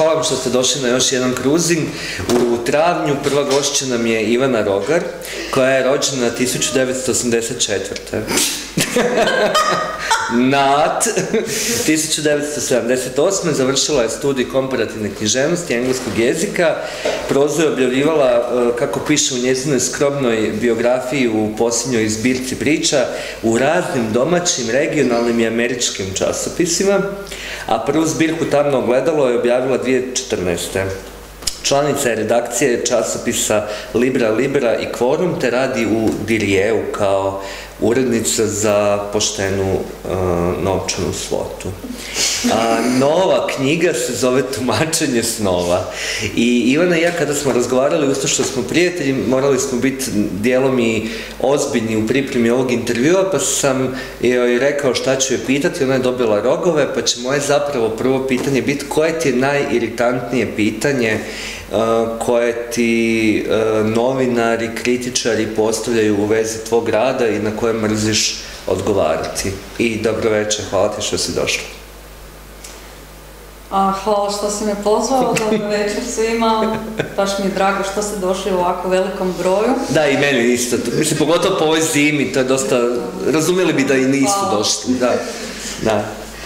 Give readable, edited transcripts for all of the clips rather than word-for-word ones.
hvala vam što ste došli na još jedan kruzing. U travnju prva gošća nam je Ivana Rogar, koja je rođena 1984. Nat 1978. završila je studij komparativne književnosti engleskog jezika. Prozu je objavljivala, kako piše u njezinoj skromnoj biografiji u posljednjoj zbirci priča, u raznim domaćim, regionalnim i američkim časopisima, a prvu zbirku Tamno ogledalo je objavila 2014. Članica je redakcije časopisa Libra Libera i Kvorum, te radi u Dirijeu kao urednica za poštenu novčanu svotu. Nova knjiga se zove Tumačenje snova. I Ivana i ja kada smo razgovarali, usto što smo prijatelji, morali smo biti dijelom i ozbiljni u pripremi ovog intervjua, pa sam joj rekao šta ću joj pitati, ona je dobila rogove, pa će moje zapravo prvo pitanje biti koje ti je najiritantnije pitanje koje ti novinari, kritičari postavljaju u vezi tvog rada i na koje mrziš odgovarati. I dobro večer, hvala ti što si došla. Hvala što si me pozvao, dobro večer svima, baš mi je drago što ste došli u ovako velikom broju. Da, i meni isto, mislim, pogotovo po ovoj zimi, to je dosta, razumjeli bi da i nisu došli, da.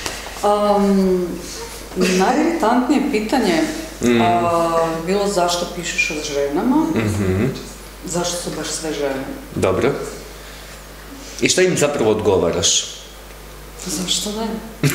Najiritantnije pitanje bilo zašto pišeš o ženama, zašto su baš sve žene. Dobro. I šta im zapravo odgovaraš? Zašto ne?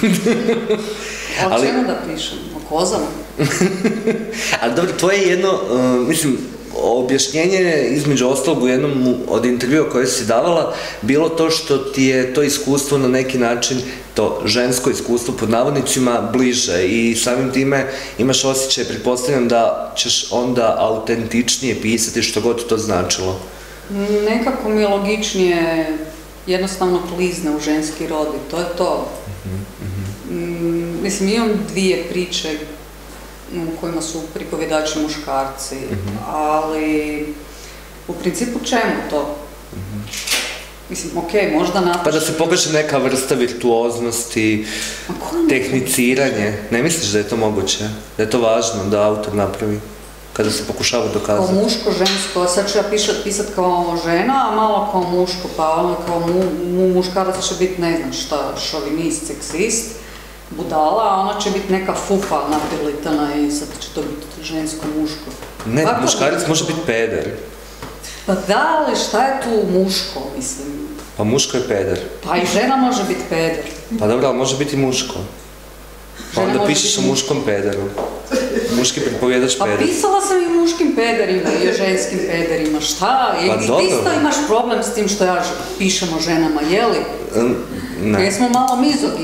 O čemu da pišem? O kozama? Ali dobro, to je jedno, mislim, objašnjenje između ostalog u jednom od intervjua koje si davala bilo to što ti je to iskustvo na neki način, to žensko iskustvo pod navodnicima, bliže i samim time imaš osjećaj, pretpostavljam da ćeš onda autentičnije pisati što god to značilo. Nekako mi je logičnije jednostavno klizne u ženski rod i to je to. Mislim, imam dvije priče u kojima su pripovjedači muškarci, ali u principu čemu to? Mislim, okej, možda napiše... Pa da se pokaže neka vrsta virtuoznosti, tehniciranje. Ne misliš da je to moguće? Da je to važno da autor napravi? Kada se pokušava dokazati? Kao muško, žensko, sad ću ja pisat kao žena, a malo kao muško, pa ono kao muškarac će biti, ne znam šta, šovinist, seksist, budala, a ona će biti neka fufa naprilitana i sad će to biti žensko, muško. Ne, muškarac može biti peder. Pa da, ali šta je tu muško, mislim? Pa muško je peder. Pa i žena može biti peder. Pa dobro, ali može biti muško. Pa onda pišeš o muškom pederu. Muški pripovjedač peder. Pa pisala sam i o muškim pederima i o ženskim pederima, šta? Pa dobro. Ti isto imaš problem s tim što ja pišem o ženama, jeli? Ne. Jesmo malo mizogini,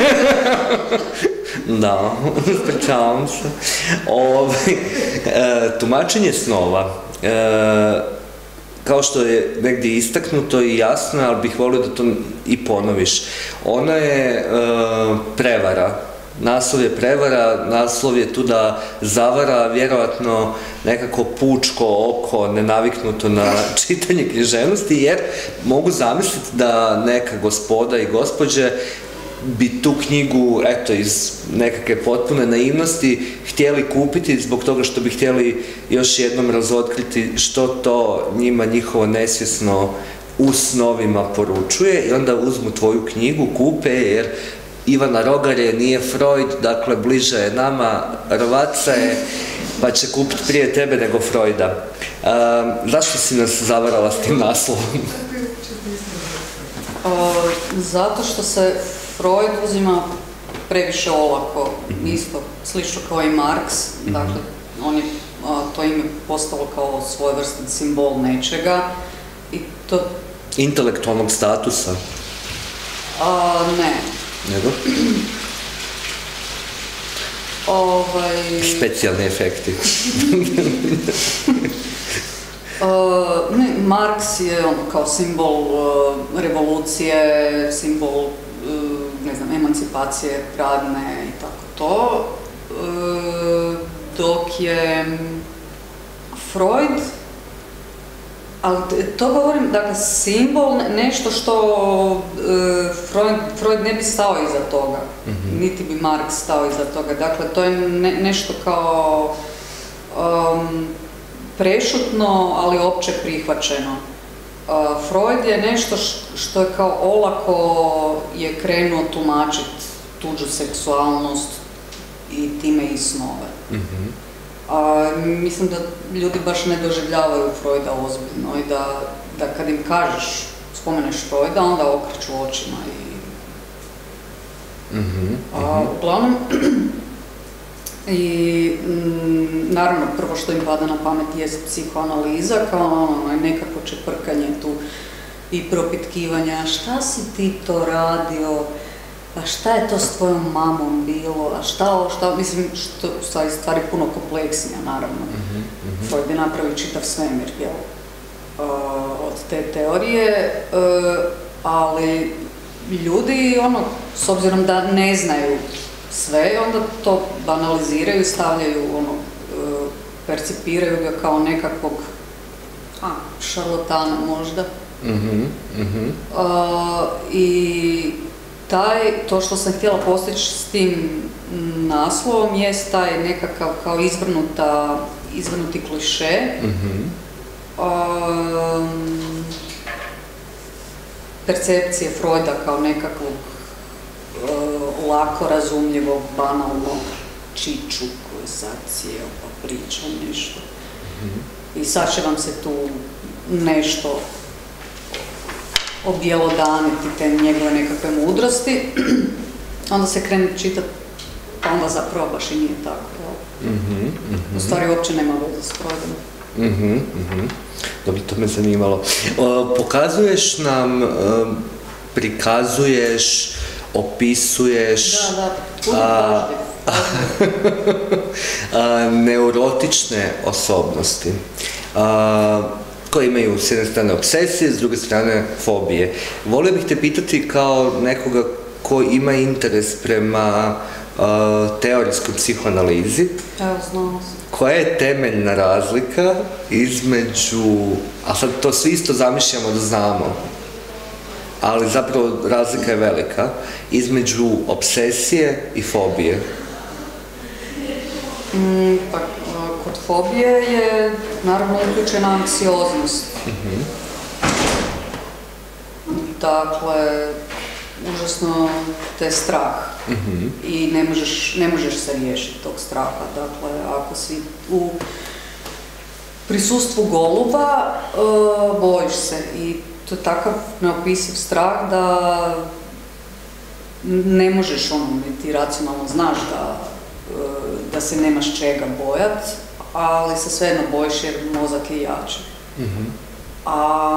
da, ispričavam se. Tumačenje snova. Kao što je negdje istaknuto i jasno, ali bih volio da to i ponoviš. Ona je prevara. Naslov je prevara, naslov je tu da zavara vjerojatno nekako pučko oko, nenaviknuto na čitanje književnosti, jer mogu zamisliti da neka gospoda i gospođe bi tu knjigu, eto, iz nekakve potpune naivnosti htjeli kupiti zbog toga što bi htjeli još jednom razotkriti što to njima njihovo nesvjesno u snovima poručuje i onda uzmu tvoju knjigu, kupe jer Ivana Rogar je, nije Freud, dakle bliže je nama, Rovaca je, pa će kupiti prije tebe nego Freuda. Zašto si nas zavarala s tim naslovom? Zato što se Freud uzima previše olako, isto slično kao i Marks, dakle on je to ime postalo kao svojevrstan simbol nečega i to... Intelektualnog statusa? Ne. Nego? Specijalni efekti. Marks je kao simbol revolucije, simbol, ne znam, emancipacije radne i tako to, dok je Freud Ali to govorim, dakle, simbol, nešto što Freud ne bi stao iza toga, niti bi Marx stao iza toga. Dakle, to je nešto kao prešutno, ali opće prihvaćeno. Freud je nešto što je kao olako je krenuo tumačiti tuđu seksualnost i time i snove. Mislim da ljudi baš ne doživljavaju Freuda ozbiljno i da kad im kažeš, spomeneš Freuda, onda okreću očima uglavnom, i naravno prvo što im pada na pamet je psihoanaliza, kao nekako čeprkanje tu i propitkivanja, šta si ti to radio, a šta je to s tvojom mamom bilo, a šta, mislim, što stvari puno kompleksnija, naravno. Freud je napravio čitav svemir, jel, od te teorije, ali ljudi, s obzirom da ne znaju sve, onda to banaliziraju, stavljaju, percipiraju ga kao nekakvog šarlatana možda. I to što sam htjela postići s tim naslovom jest taj nekakav kao izvrnuti kliše. Percepcije Freuda kao nekakvog lako razumljivog, banalnog čiču koji sad sjeo pa priča nešto. I sad će vam se tu nešto objelodaniti te njegove nekakve mudrosti, onda se krene čitati, pa onda zapravo baš i nije tako. U stvari uopće nema veze s Freudom. Dobro, to me zanimalo. Pokazuješ nam, prikazuješ, opisuješ neurotične osobnosti koje imaju s jedne strane obsesije, s druge strane fobije. Volio bih te pitati kao nekoga ko ima interes prema teorijskoj psihoanalizi. Evo, znamo se. Koja je temeljna razlika između, a sad to svi isto zamišljamo da znamo, ali zapravo razlika je velika, između obsesije i fobije? Pa, kod fobije je naravno uključena anksioznost. Dakle, užasno te strah i ne možeš se riješiti tog straha. Dakle, ako si u prisustvu goluba, bojiš se i to je takav neopisiv strah da ne možeš ti racionalno znaš da se nemaš čega bojat, ali se svejedno bojiš jer mozak je jači. A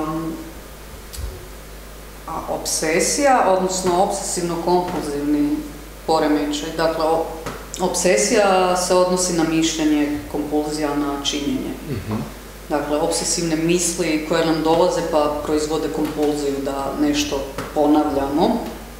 obsesija, odnosno obsesivno-kompulzivni poremećaj, dakle, obsesija se odnosi na mišljenje, kompulzija na činjenje. Dakle, obsesivne misli koje nam dolaze pa proizvode kompulziju da nešto ponavljamo.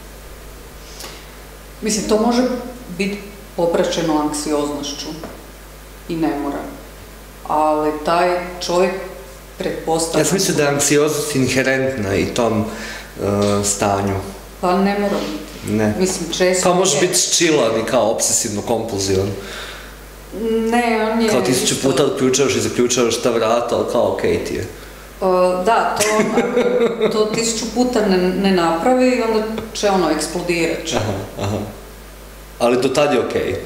Mislim, to može biti popraćeno anksioznošću i ne mora. Ali taj čovjek pretpostavlja... Ja sam mislio da je anksioznost inherentna i tom stanju. Pa ne mora biti. Ne. Mislim, često... Kao može biti čilan i kao obsesivno-kompulzivan. Ne, on je... Kao 1000 puta otključavaš i zaključavaš ta vrata, ali kao okej ti je. Da, to 1000 puta ne napravi i onda će eksplodirat će. Ali do tad je okej.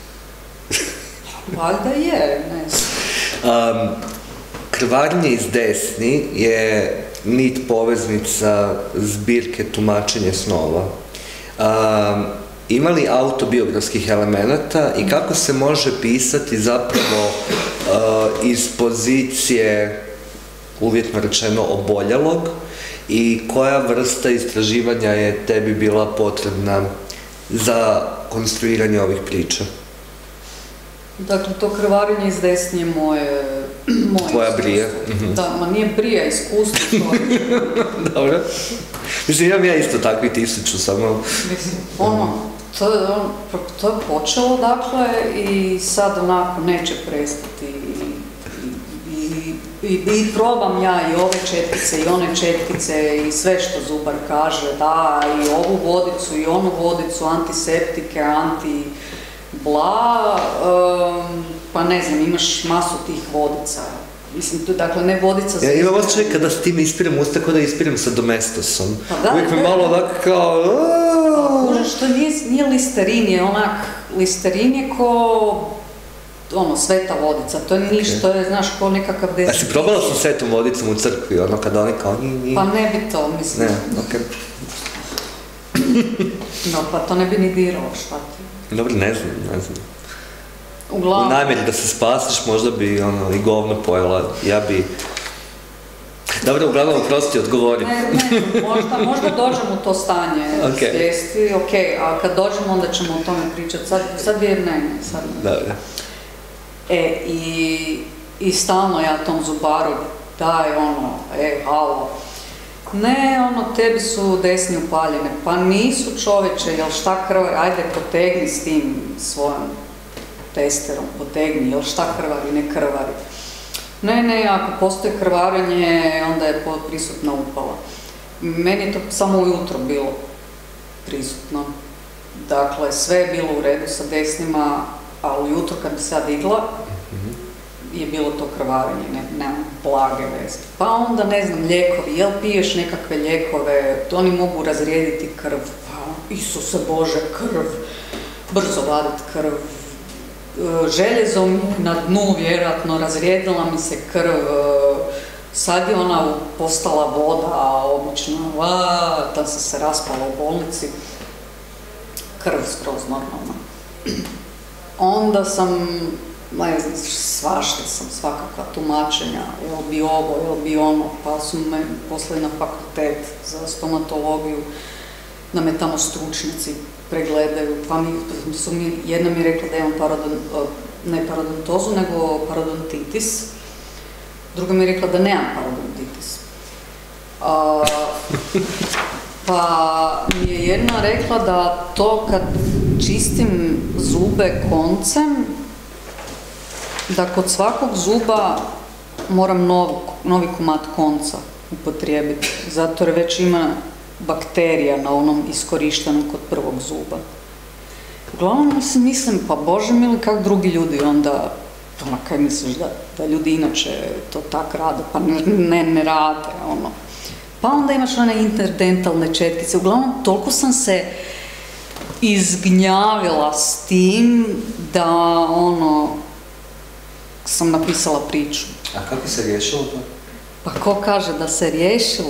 Valjda je, ne znam. Krvarnje iz desni je nit poveznica zbirke Tumačenje snova. Ima li autobiografskih elemenata i kako se može pisati zapravo iz pozicije, uvjetno rečeno, oboljelog i koja vrsta istraživanja je tebi bila potrebna za konstruiranje ovih priča? Dakle, to krvarenje iz desni je moje tvoja brija? Da, ma nije brija, iskustvo. Dobro. Mislim, imam ja isto takvi 1000, samo... Mislim, to je počelo, dakle, i sad onako neće prestati. I I probam ja i ove četkice i one četkice i sve što zubar kaže, da, i ovu vodicu i onu vodicu, antiseptike, bla, pa ne znam, imaš masu tih vodica. Mislim, dakle, ne vodica za... Ja imam osjećaj kada s tim ispirem usta, kada ispirem sa Domestosom. Pa da, uvijek me malo onako kao... Kužiš, to nije listerin, je onak, listerin je ko... sveta vodica, to je ništa, to je, znaš, ko nekakav dezinfekcija. A si probala sa svetom vodicom u crkvi, kada oni kao Pa ne bi to, mislim. Ne, okej. No, pa to ne bi ni diralo, šta ti? Dobro, ne znam. Uglavnom... U namjeri da se spasiš, možda bi i govno pojela, ja bi... Dobro, uglavnom, prosti, odgovori. Ne, možda dođem u to stanje svijesti, a kad dođemo onda ćemo o tome pričati, sad je ne. Dobro. I stalno ja tom zubaru daj halo. Ne, tebi su desni upaljene. Pa nisu, čoveče, jel šta krvari, ajde potegni s tim svojom testerom, potegni, jel šta krvari, ne krvari. Ne, ako postoji krvarenje, onda je prisutna upala. Meni je to samo ujutro bilo prisutno. Dakle, sve je bilo u redu sa desnima, a ujutro kad bi se ja digla, je bilo to krvarenje, nemam blage veze. Pa onda, ne znam, lijekovi, jel piješ nekakve lijekove, oni mogu razrijediti krv, pa Isuse Bože, krv, brzo vadit krv, željezo mi na dnu, vjerojatno, razrijedila mi se krv, sad je ona postala voda, obično, tam sam se raspala u bolnici, krv skroz normalna. Onda sam, ne znam, svašta sam, svakakva tumačenja, jel bi ovo, jel bi ono, pa su me poslali na fakultet za stomatologiju, da me tamo stručnjaci pregledaju, pa jedna mi je rekla da imam ne parodontozu, nego parodontitis, druga mi je rekla da nemam parodontitis. Pa mi je jedna rekla da to kad čistim zube koncem, da kod svakog zuba moram novi komad konca upotrijebiti, zato jer već ima bakterija na onom iskorištenom kod prvog zuba. Uglavnom mislim, pa Bože mili, kak drugi ljudi onda, kaj misliš da ljudi inače to tak rade, pa ne rade, Pa onda imaš one interdentalne četkice, uglavnom toliko sam se izgnjavila s tim da sam napisala priču. A kako se riješilo to? Pa ko kaže da se riješilo?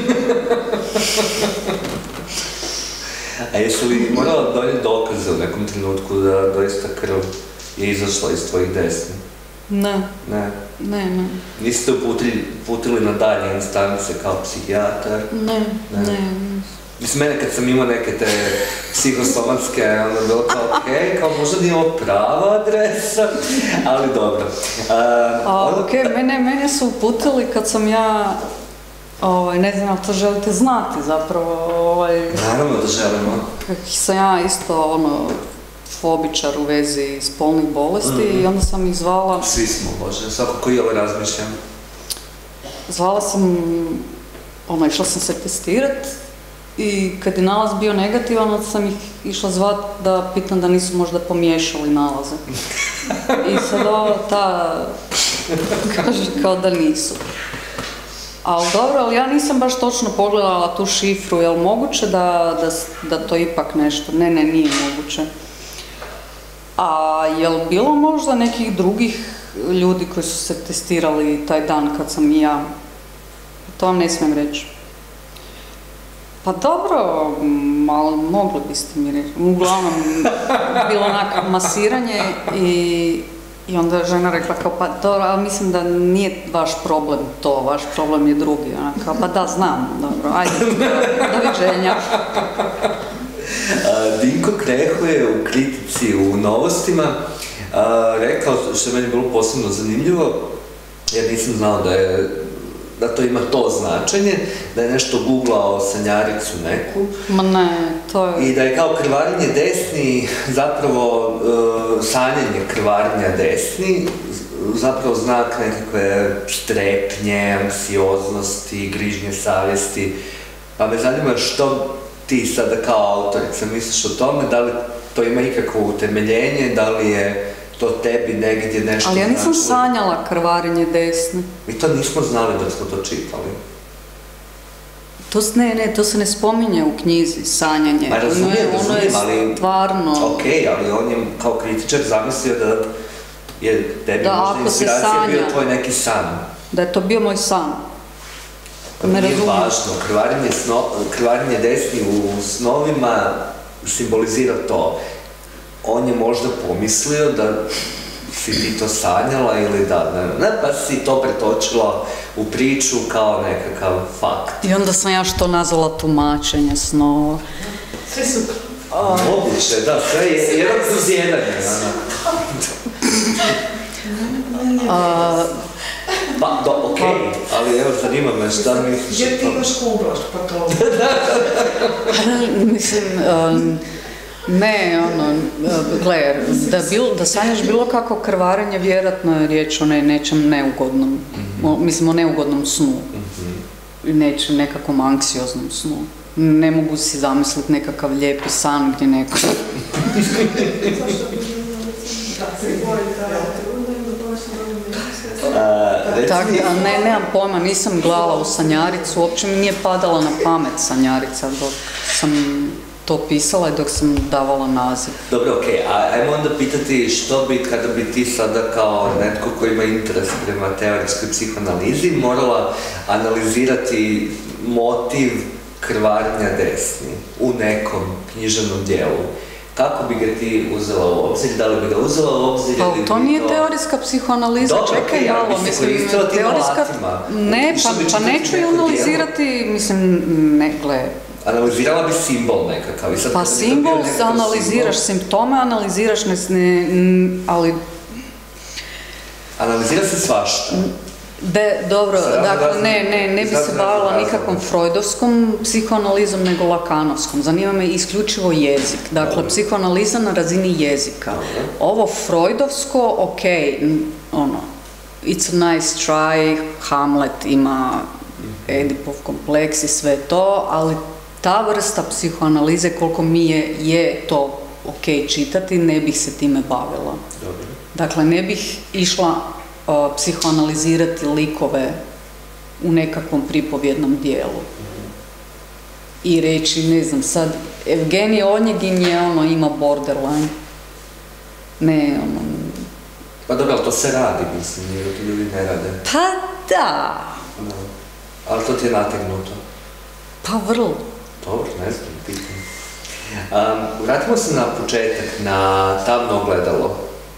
A jesi li morala donijeti dokaze u nekom trenutku da doista krv je izašla iz tvojih desni? Ne. Ne? Niste uputili na dalje instance kao psihijatar? Ne. Mislim, mene kad sam imao neke te psihosomatske, onda je bilo kao kao možda nije prava adresa, ali dobro. Mene su uputili kad sam ja, ne znam, ali to želite znati zapravo, Naravno da želimo. Sam ja isto, fobičar u vezi spolnih bolesti i onda sam ih zvala... Svi smo, Bože, svako koji ovo razmišljam. Zvala sam, išla sam se testirat i kad je nalaz bio negativan, onda sam ih išla zvat da pitam da nisu možda pomiješali nalaze. I sad kaže kao da nisu. Ali dobro, ali ja nisam baš točno pogledala tu šifru, je li moguće da to ipak nešto? Ne, nije moguće. A je li bilo možda nekih drugih ljudi koji su se testirali taj dan kad sam i ja? To vam ne smijem reći. Pa dobro, malo mogli biste mi reći. Uglavnom, bilo onako masiranje i onda je žena rekla kao, pa dobro, ali mislim da nije vaš problem to, vaš problem je drugi. Ona kao, pa da, znam, dobro, ajde, doviđenja. Dinko Kreho je u kritici u Novostima rekao, što je meni bilo posebno zanimljivo, jer nisam znao da to ima to značenje, da je nešto googlao sanjaricu neku. Ma ne, to je... I da je kao krvarenje desni, zapravo sanjanje krvarenja desni, zapravo znak nekakve strepnje, anksioznosti, grižnje savjesti. Pa me zanima što ti sada kao autorica misliš o tome, da li to ima ikakvo utemeljenje, da li je to tebi negdje nešto... Ali ja nisam sanjala krvarenje desne. Mi to nismo znali dok smo to čitali. To se ne spominje u knjizi, sanjanje. Ma razumijem, ali... Stvarno... Okej, ali on je kao kritičar zamislio da je tebi možda inspiracija bio tvoj neki san. Da je to bio moj san. Ne razumijem. Nije važno, krvarenje desni u snovima simbolizira to. On je možda pomislio da si ti to sanjala ili da, ne, pa si to pretočila u priču kao nekakav fakt. I onda sam ja što nazvala tumačenje snova. Sve su... Moguće, da, sve je jedan kroz jedan. Pa, okej, ali evo, zanima me šta misliš. Jer ti imaš kublaš, pa to... Mislim, ne, gle, da sanjaš bilo kako krvarenje, vjerojatno je riječ o nečem neugodnom, mislim o neugodnom snu, nečem nekakvom anksioznom snu. Ne mogu si zamisliti nekakav lijepi san gdje neko... Tako da, nemam pojma, nisam gledala u sanjaricu, uopće mi nije padala na pamet sanjarica dok sam to pisala i dok sam davala naziv. Dobro, okej, ajmo onda pitati što bi, kada bi ti sada kao netko koji ima interes prema teorijskoj psihoanalizi morala analizirati motiv krvarenja desni u nekom književnom dijelu. Kako bi ga ti uzela u obzir? Da li bi ga uzela u obzir? Pa to nije teorijska psihoanaliza, čekaj malo, mislim, teorijska... Ne, pa neću ju analizirati, mislim, ne, gle... Analizirala bi simbol nekakav. Pa simbol, analiziraš simptome, analiziraš ali... Analizira se svašta. Dobro, dakle, ne bi se bavila nikakvom freudovskom psihoanalizom, nego lakanovskom. Zanima me isključivo jezik. Dakle, psihoanaliza na razini jezika. Ovo freudovsko, okej, it's a nice try, Hamlet ima Edipov kompleks i sve to, ali ta vrsta psihoanalize, koliko mi je to okej čitati, ne bih se time bavila. Dakle, ne bih išla psihoanalizirati likove u nekakvom pripovjednom dijelu. I reći, ne znam, sad, Evgenij Onjegin je, ima borderline. Ne, Pa dobro, ali to se radi, mislim, jer to ljudi ne rade. Pa da. Ali to ti je nategnuto. Pa vrlo. Dobro, ne znam, pitam. Vratimo se na početak, na Tamno ogledalo.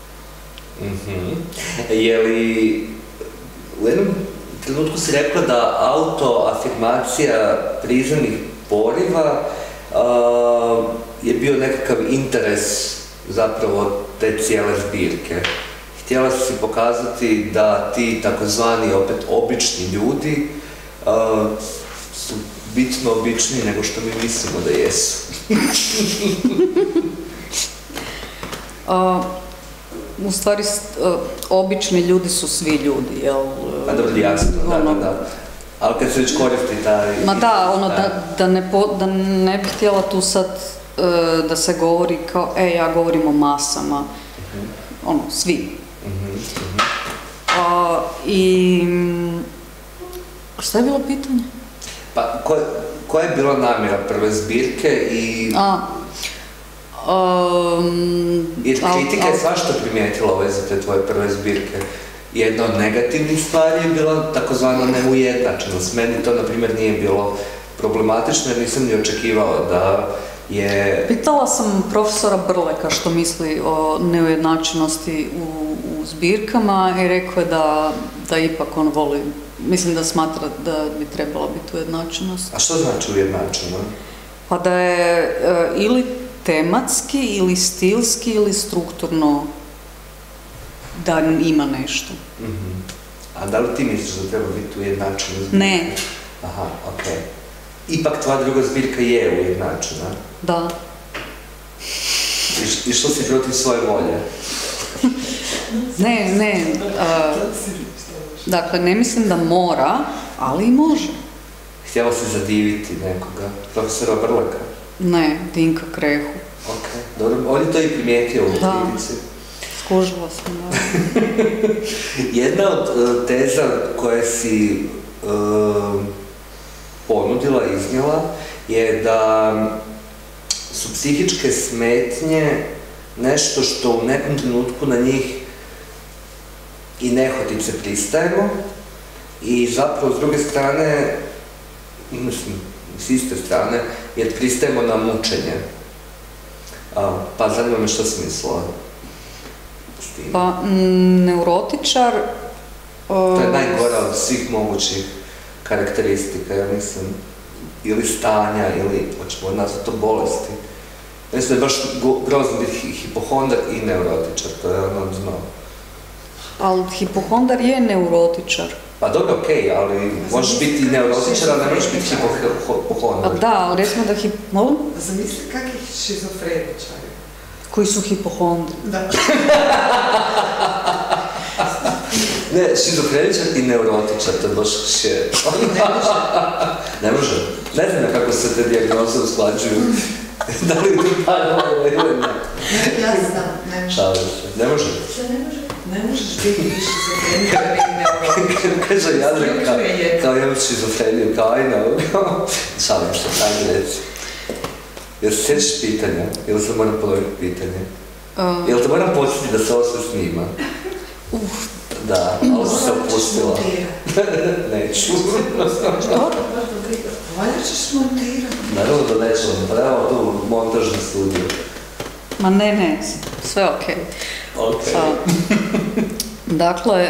Je li u jednom trenutku si rekla da autoafirmacija prizemnih poriva je bio nekakav interes zapravo te cijele zbirke. Htjela si pokazati da ti takozvani opet obični ljudi su bitno običniji nego što mi mislimo da jesu. U stvari, obični ljudi su svi ljudi, jel? Pa dobro, jasno, da. Ali kad se već koristi taj... Ma da, da ne bih htjela tu sad da se govori kao, ja govorim o masama. Svi. I... Šta je bilo pitanje? Pa, koja je bila namjera prve zbirke i... Jer kritika je svašta primijetila u vezi te tvoje prve zbirke. Jedna od negativnih stvari je bila takozvana neujednačenost. Meni to, na primjer, nije bilo problematično jer nisam ni očekivao da je... Pitala sam profesora Brleka što misli o neujednačenosti u zbirkama i rekao je da ipak on voli, mislim da smatra da bi trebala biti ujednačenost. A što znači ujednačeno? Pa da je ili tematski, ili stilski, ili strukturno da ima nešto. A da li ti misliš da treba biti ujednačeno? Ne. Aha, okej. Ipak tvoja druga zbirka je ujednačena? Da. I što si protiv svoje volje? Ne, dakle, ne mislim da mora, ali i može. Htjela si zadiviti nekoga, profesora Brlaka? Ne, Dinka Krehu. Ok, dobro, on je to i primijetio u kritici. Skužila sam, da. Jedna od teza koje si ponudila, iznijela, je da su psihičke smetnje nešto što u nekom trenutku na njih i nehotice pristajemo i zapravo s druge strane, mislim, s iste strane, jer pristajemo na mučenje. Pa zanima me što si mislila s tim. Pa, neurotičar... To je najgora od svih mogućih karakteristika, ja mislim, ili stanja, ili, hoćemo nazvati to, bolesti. Mislim da je baš grozno biti hipohondar i neurotičar, to je ono znao. Ali hipohondar je neurotičar. Pa dobro, okej, ali možeš biti neurotičar, ali ne možeš biti hipohondar. Pa da, ali recimo da molim? Zamisli kakvih šizofreničari. Koji su hipohondri. Da. Ne, šizofreničar i neurotičar, to je baš še. Ne može. Ne znam kako se te dijagnoze usklađuju. Da li je to paralelno ili ne? Ja znam, ne može. Šalim se. Ne može? Što ne može? Ne možeš biti šizofreničar i neurotičar. Kaže Jadranka, kao imam šizofreniju, kao ajna. Šalim se, ajde reci. Jel se sjećaš pitanja? Ili se moram ponoviti pitanje? Jel te moram podsjetiti da se ovo sve snima? Da, ali si se opustila. Neću. Valjda ćeš montirati. Naravno da nećemo, pa nemamo tu montažnu studiju. Ma ne, sve okej. Okej. Dakle,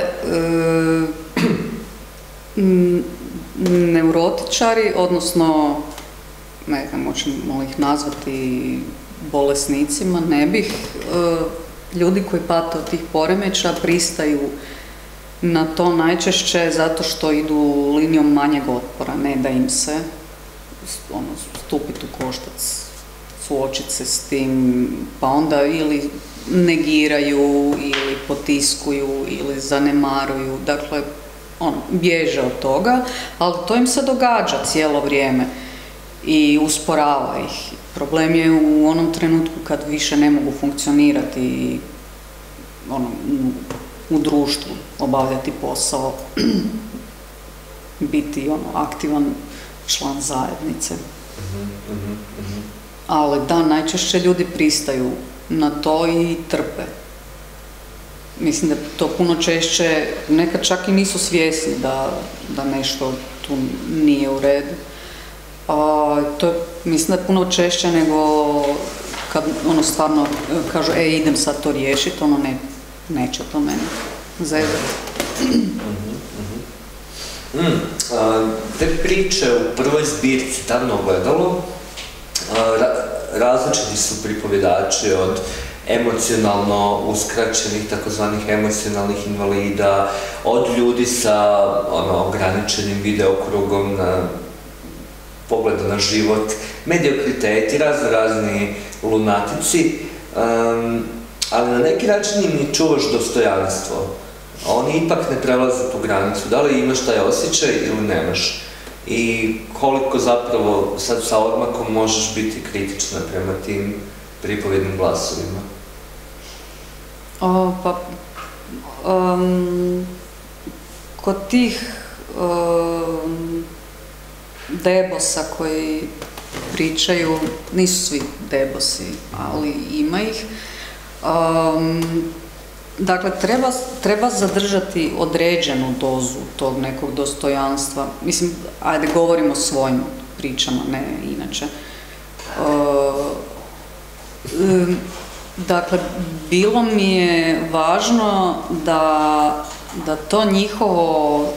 neurotičari, odnosno, ne znam, možemo ih nazvati bolesnicima, ne bih, ljudi koji pate od tih poremeća pristaju na to najčešće zato što idu linijom manjeg otpora, ne da im se stupiti u koštac, suočiti se s tim, pa onda ili negiraju, ili potiskuju, ili zanemaruju, dakle, bježe od toga, ali to im se događa cijelo vrijeme i usporava ih. Problem je u onom trenutku kad više ne mogu funkcionirati u društvu, obavljati posao, biti aktivan član zajednice. Ali da, najčešće ljudi pristaju na to i trpe. Mislim da to puno češće, nekad čak i nisu svjesni da nešto tu nije u redu. To mislim da je puno češće nego kad stvarno kažu idem sad to riješiti, neće to mene zezati. Te priče u prvoj zbirci Tamno ogledalo različiti su pripovjedači od emocionalno uskraćenih, takozvanih emocionalnih invalida, od ljudi sa ograničenim videokrugom na pogleda na život, mediokriteti, razni lunatici, ali na neki način im čuvaš dostojanstvo. Oni ipak ne prelaze tu granicu. Da li imaš taj osjećaj ili nemaš? I koliko zapravo sad sa odmakom možeš biti kritična prema tim pripovjednim glasovima? Kod tih debosa koji pričaju, nisu svi debosi, ali ima ih. Dakle, treba zadržati određenu dozu tog nekog dostojanstva. Mislim, ajde, govorimo o svojim pričama, ne inače. Dakle, bilo mi je važno da to njihovo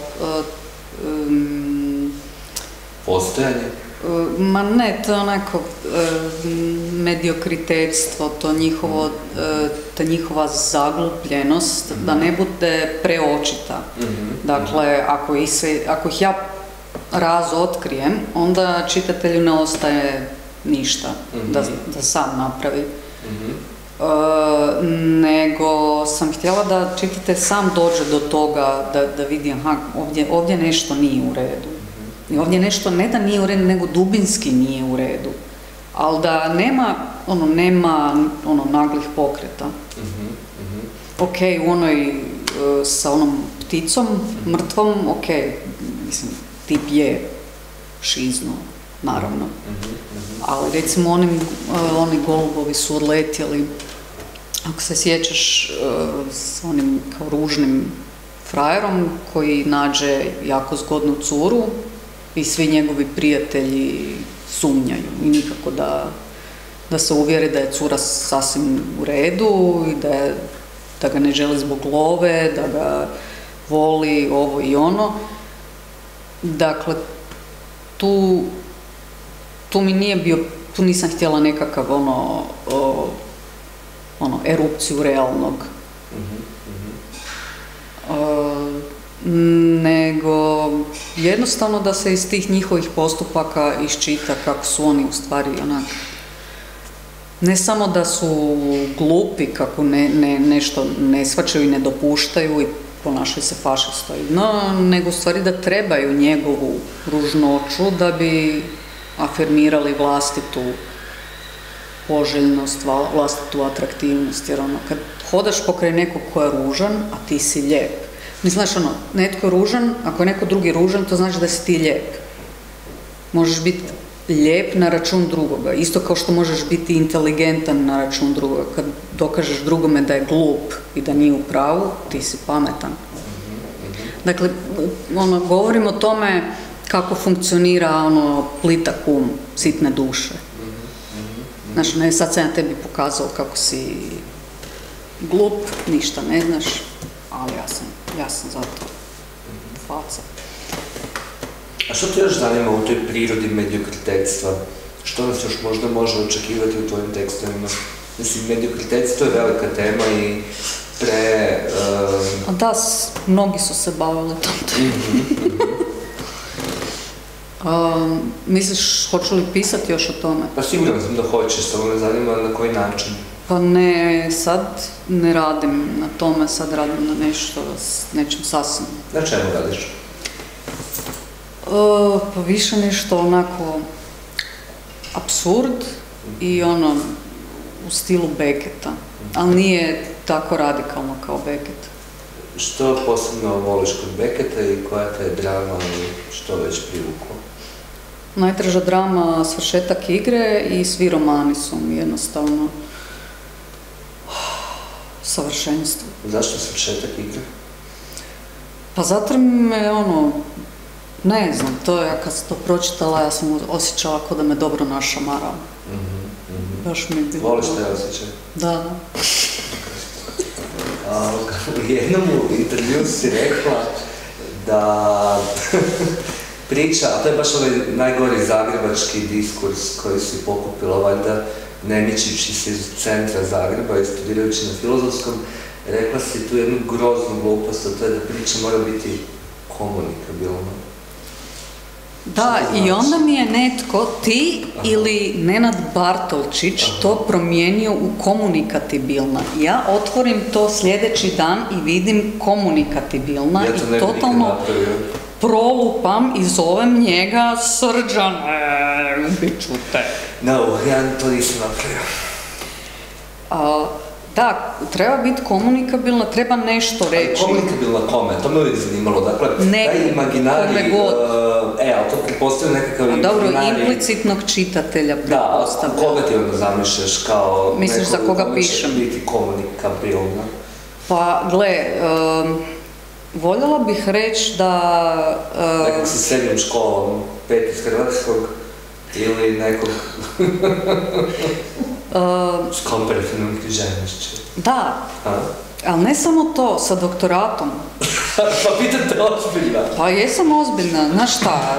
postojanje? Ma ne, to je onako mediokritetstvo, ta njihova zaglupljenost, da ne bude preočita. Dakle, ako ih ja razotkrijem, onda čitatelju ne ostaje ništa da sam napravi. nego sam htjela da čitatelj sam dođe do toga da vidi, aha, ovdje nešto nije u redu. I ovdje nešto ne da nije u redu, nego dubinski nije u redu. Ali da nema naglih pokreta. Ok, u onoj, sa onom pticom, mrtvom, ok, mislim, tip je šizno, naravno. Ali recimo oni golubovi su odletjeli, ako se sjećaš, s onim kao ružnim frajerom koji nađe jako zgodnu curu i svi njegovi prijatelji sumnjaju i nikako da se uvjeri da je cura sasvim u redu i da ga ne želi zbog love, da ga voli ovo i ono. Dakle, tu mi nije bio, tu nisam htjela nekakav erupciju realnog. Nego jednostavno da se iz tih njihovih postupaka iščita kako su oni u stvari onak, ne samo da su glupi, kako nešto ne shvaćaju i ne dopuštaju i ponašaju se fašistojno, nego u stvari da trebaju njegovu ružnoću da bi afirmirali vlastitu poželjnost, vlastitu atraktivnost, jer kad hodaš pokraj nekog ko je ružan, a ti si lijep. Mislim, znaš, netko je ružan, ako je neko drugi ružan, to znači da si ti lijep. Možeš biti lijep na račun drugoga, isto kao što možeš biti inteligentan na račun drugoga. Kad dokažeš drugome da je glup i da nije u pravu, ti si pametan. Dakle, govorim o tome kako funkcionira plitak um, sitne duše. Znaš, ne, sad sam ja tebi pokazao kako si glup, ništa ne znaš, ali ja sam zato faca. A što te još zanima u toj prirodi mediokritetstva? Što nas još možda može očekivati u tvojim tekstovima? Mislim, mediokritetstvo je velika tema i Da, mnogi su se bavili tom. Misliš, hoću li pisati još o tome? Pa sigurno sam da hoćeš, samo me zanima na koji način. Pa ne, sad ne radim na tome, sad radim na nečem sasvim. Na čemu radiš? Pa više nešto onako apsurd i u stilu Becketa, ali nije tako radikalno kao Beckett. Što posebno voliš kod Becketa i koja te je drama i što već privuklo? Najteža drama Svršetak igre i svi romani su mi jednostavno savršenstvo. Zašto Svršetak igre? Pa zato me ne znam, ja kad sam to pročitala, ja sam osjećala kao da me dobro našamarao. Baš mi je bilo... Voliš taj osjećaj? Da. U jednom intervju si rekla da priča, a to je baš ovaj najgori zagrebački diskurs koji si pokupila, valjda ne mičući se iz centra Zagreba i studirajući na Filozofskom, rekla si tu jednu groznu glupost, a to je da priča mora biti komunikabilna. Da, i onda mi je netko, ti ili Nenad Bartolčić, to promijenio u komunikatibilna. Ja otvorim to sljedeći dan i vidim komunikatibilna i totalno prolupam i zovem njega Srđane, ubit ću te. No, ja to nisam napravio. Da, treba biti komunikabilna, treba nešto reći. Komunikabilna kome? To me uvijek zanimalo. Dakle, taj imaginari... ali to pretpostavlja nekakav imaginari... Dobro, implicitnog čitatelja pretpostavlja. Da, koga ti onda zamišljaš kao... Misliš za koga pišem? Biti komunikabilna? Pa, gle, voljela bih reći da... Nekog sa srednjom školom, 5 iz Hrvatskog, ili nekog... s komparativnom književnošću. Da, ali ne samo to, sa doktoratom. Pa pitam te ozbiljna. Pa jesam ozbiljna, znaš šta?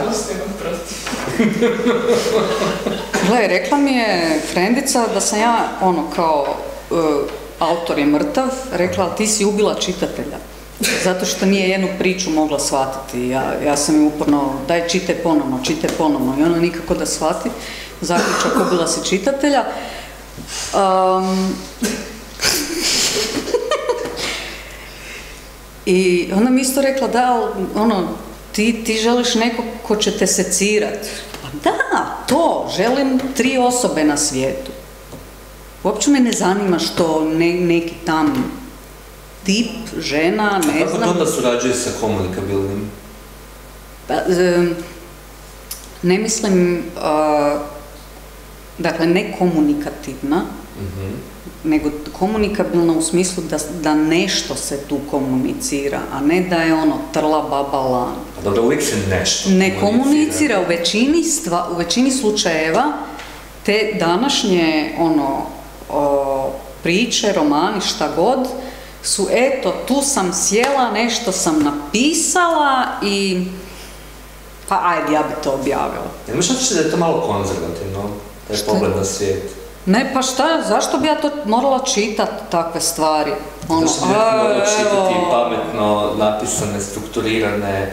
Gle, rekla mi je frendica da sam ja, kao autor je mrtav, rekla, ti si ubila čitatelja. Zato što nije jednu priču mogla shvatiti. Ja sam ju uporno, daj čitaj ponovno. I ona nikako da shvati. Zaključak, ubila si čitatelja. I onda mi isto rekla, da, ono, ti želiš nekog ko će te secirat. Pa da, to, želim 3 osobe na svijetu. Uopće me ne zanima što neki tam tip, žena, ne znam. Kako to onda surađuje sa komunikabilnim? Pa, ne mislim, dakle, ne komunikativna, nego komunikabilna u smislu da nešto se tu komunicira, a ne da je ono trla baba lan. A dobro, uvijek se nešto ne komunicira u većini slučajeva. Te današnje priče, romani, šta god, su eto, tu sam sjela, nešto sam napisala i pa ajde, ja bi to objavila. Jel mi što da je to malo konzervativno, taj pogled na svijet? Ne, pa šta, zašto bi ja to morala čitati, takve stvari? Zašto bi ja morala čitati pametno napisane, strukturirane,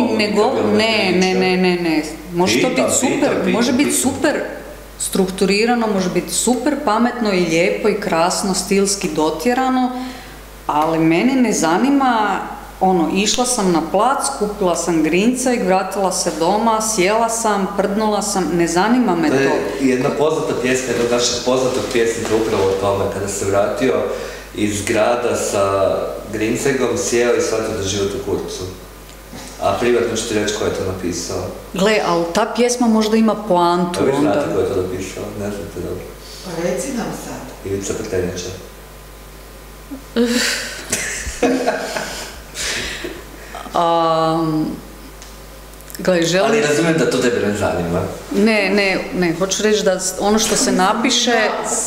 Ne. Može biti super strukturirano, može biti super pametno i lijepo i krasno, stilski dotjerano, ali mene ne zanima, išla sam na plac, kupila sam grinca i vratila se doma, sjela sam, prdnula sam, ne zanima me to. To je jedna poznata pjesma, jedna od naših poznatog pjesnika upravo o tome, kada se vratio iz grada sa grincegom, sjeo i shvatio da život u kurcu. A privatno ću ti reći ko je to napisao. Gle, ali ta pjesma možda ima poantu. A vi znate ko je to napisao? Ne znate dobro. Pa reci nam sad. Ivica Prtenjača. Ali razumijem da to tebe ne zanima. Ne, hoću reći da ono što se napiše,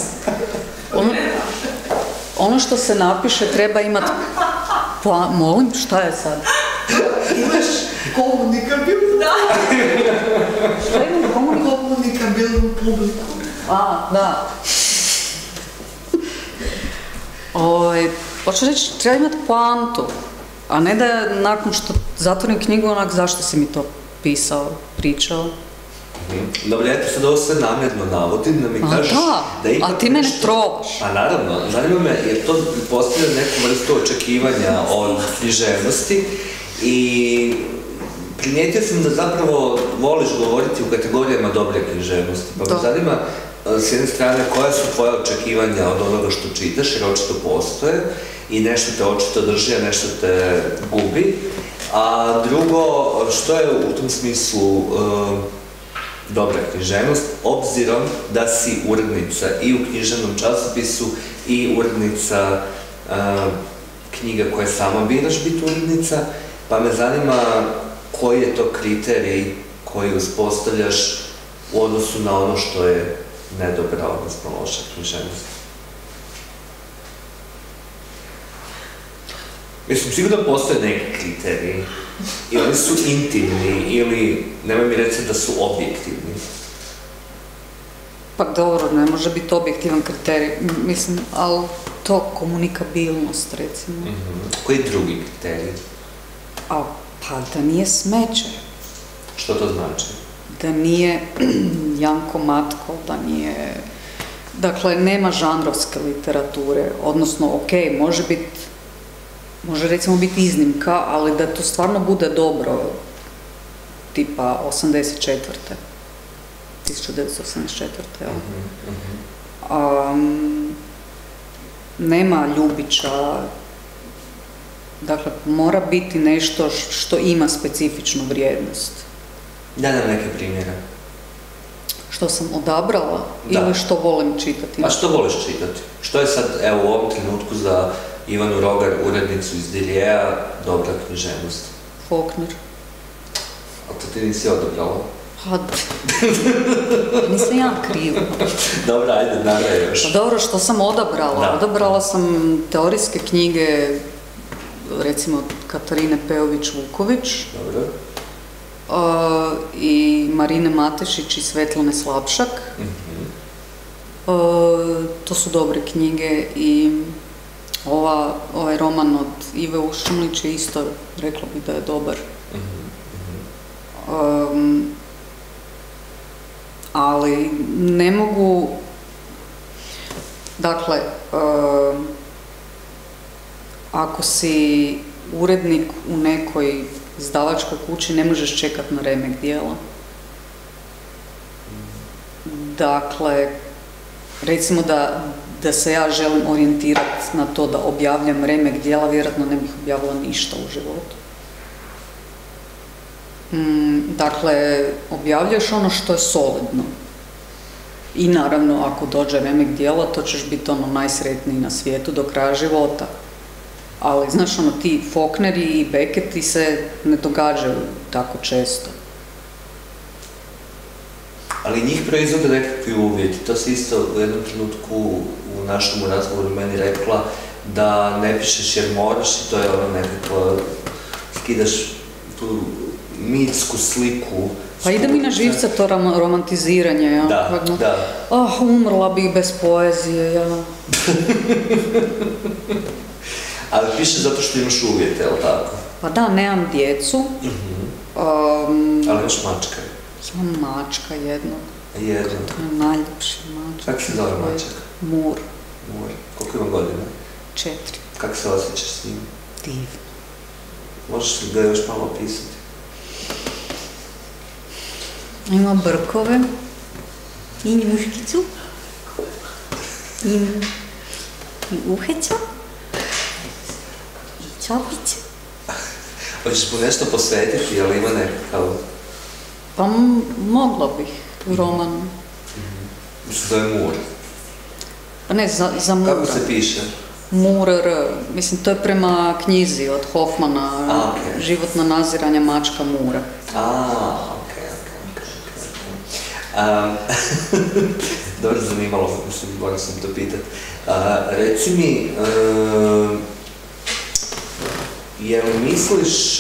ono što se napiše treba imati, molim, šta je sad? Imaš komunikabilnu? Da. Šta imam komunikabilnu publiku? Da. Hoću reći, treba imati poantu. A ne da nakon što zatvorim knjigu, onak, zašto si mi to pisao, pričao? Dobro, ja ti sad ovo sve namjerno navodim, da mi kažeš da ipak a ti mene trovaš. A naravno, zanima me, jer to postavlja neku vrstu očekivanja od književnosti i primijetio sam da zapravo voliš govoriti u kategorijama dobre književnosti. Pa me zanima, s jedne strane, koja su tvoje očekivanja od onoga što čitaš, jer očito postoje, i nešto te očito drži, a nešto te gubi. A drugo, što je u tom smislu dobra književnost, obzirom da si urednica i u književnom časopisu i urednica knjiga koje sama biraš biti urednica, pa me zanima koji je to kriterij koji uspostavljaš u odnosu na ono što je nedobra, odnosno loša književnost. Mislim, sigurno postoje neki kriteriji i oni su intimni ili, nemoj mi reći da su objektivni. Pa dobro, ne može biti objektivan kriterij, mislim, ali to komunikabilnost, recimo. Koji drugi kriterij? Pa da nije smeće. Što to znači? Da nije Janko Matko, da nije... Dakle, nema žanrovske literature, odnosno, može recimo biti iznimka, ali da to stvarno bude dobro, tipa 1984. Nema Ljubića, dakle, mora biti nešto što ima specifičnu vrijednost. Da nam neke primjere. Što sam odabrala ili što volim čitati? A što voliš čitati? Što je sad, evo, u ovom trenutku za Ivanu Rogar, urednicu iz Diljeja, dobra književnost? Faulkner. A to ti nisi odabrala? Nisam ja kriva. Dobro, ajde, naravno još. Dobro, što sam odabrala? Odabrala sam teorijske knjige, recimo Katarine Pejović-Vuković. Dobro. I Marine Matešić i Svetlane Slapšak. To su dobre knjige i ovaj roman od Ive Ušumlić je isto, rekla bi da je dobar. Ali ne mogu, Dakle, ako si urednik u nekoj izdavačkoj kući, ne možeš čekati na remek djela. Dakle, recimo da se ja želim orijentirati na to da objavljam remek djela, vjerojatno ne bih objavila ništa u životu. Dakle, objavljaš ono što je solidno. I naravno, ako dođe remek djela, to ćeš biti ono najsretniji na svijetu do kraja života. Ali, znaš, ono, ti Faulkneri i Becketi se ne događaju tako često. Ali njih proizvode nekakvi uvjeti. To si isto u jednom trenutku u našem razgovoru meni rekla da ne pišeš jer moraš i to je ono nekako, skidaš tu mitsku sliku. Pa ide mi na živce to romantiziranje, ja. Da. Umrla bih bez poezije, ja. Ali pišeš zato što imaš uvjete, je li tako? Pa da, nemam djecu. Ali imaš mačka. Samo mačka jednog. Jednog. To je najljepši mačka. Kako se zove mačak? Mur. Mur. Koliko ima godina? 4. Kako se osjećaš s njim? Divno. Možeš li ga još malo pisati? Ima brkove. I njuškicu. I uheća. I čopić. Hoćeš mu nešto posvetiti, ali ima nekakav... Pa mogla bih u romanu. Se zove Mur. Pa ne, za Mura. Kako se piše? Mur, mislim, to je prema knjizi od Hoffmana, Okay. Životna naziranja mačka Mura. Okej. Dobro, zanimalo, mislim, moram sam to pitat. Reci mi, jel misliš,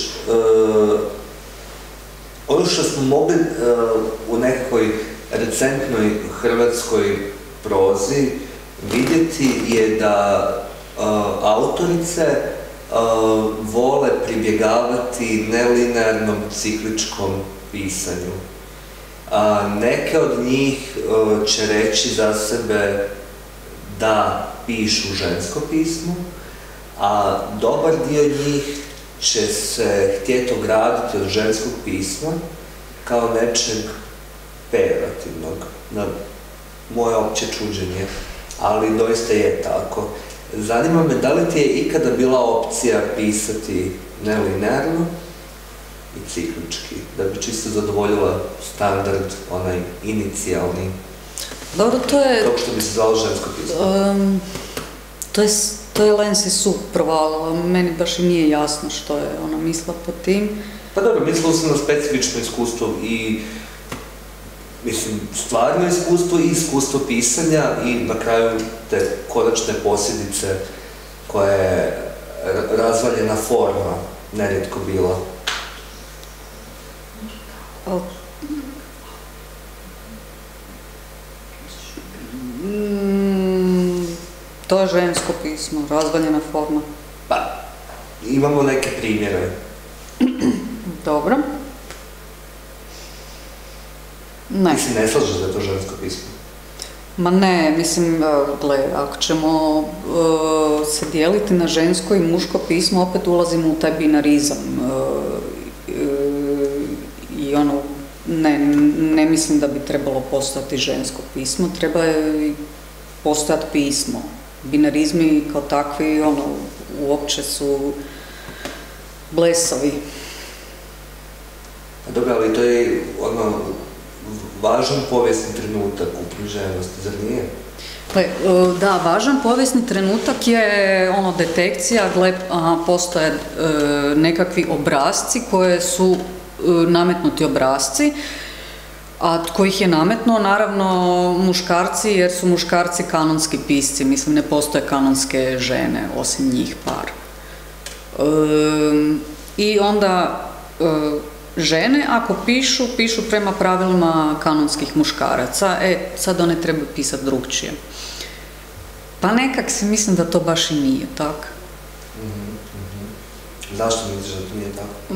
ono što smo mogli u nekoj recentnoj hrvatskoj prozi vidjeti je da autorice vole pribjegavati nelinearnom cikličkom pisanju. Neke od njih će reći za sebe da pišu žensko pismo, a dobar dio njih će se htjeti ograditi od ženskog pisma kao nečeg pejorativnog, na moje opće čuđenje, ali doista je tako. Zanima me, da li ti je ikada bila opcija pisati nelinearno i ciklički, da bi čisto zadovoljila standard, onaj inicijalni, Dobro, to je... tog što bi se zvalo žensko pismo? To je Lancy Su provalila, meni baš i nije jasno što je ona mislila pod tim. Pa dobro, mislila sam na specifično iskustvo i, mislim, stvarno iskustvo i iskustvo pisanja i na kraju te konačne posljedice koje je razvaljena forma nerijetko bila. To je žensko pismo, razvaljena forma. Pa, imamo neke primjere. Dobro. Ne. Ti se ne slažeš da je to žensko pismo? Ma ne, mislim, gle, ako ćemo se dijeliti na žensko i muško pismo, opet ulazimo u taj binarizam. I ono, ne mislim da bi trebalo postojati žensko pismo, treba je postojati pismo. Binarizmi kao takvi, ono, uopće su blesavi. Dobro, ali to je, ono, važan povijesni trenutak u književnosti, zar nije? Da, važan povijesni trenutak je ono detekcija, postoje nekakvi obrasci koje su nametnuti obrasci, a tko ih je nametnuo? Naravno muškarci, jer su muškarci kanonski pisci, mislim ne postoje kanonske žene osim njih par. I onda žene ako pišu prema pravilima kanonskih muškaraca, sad one trebaju pisati drugčije. Pa nekak si mislim da to baš i nije tako. Zašto misliš da to nije tako?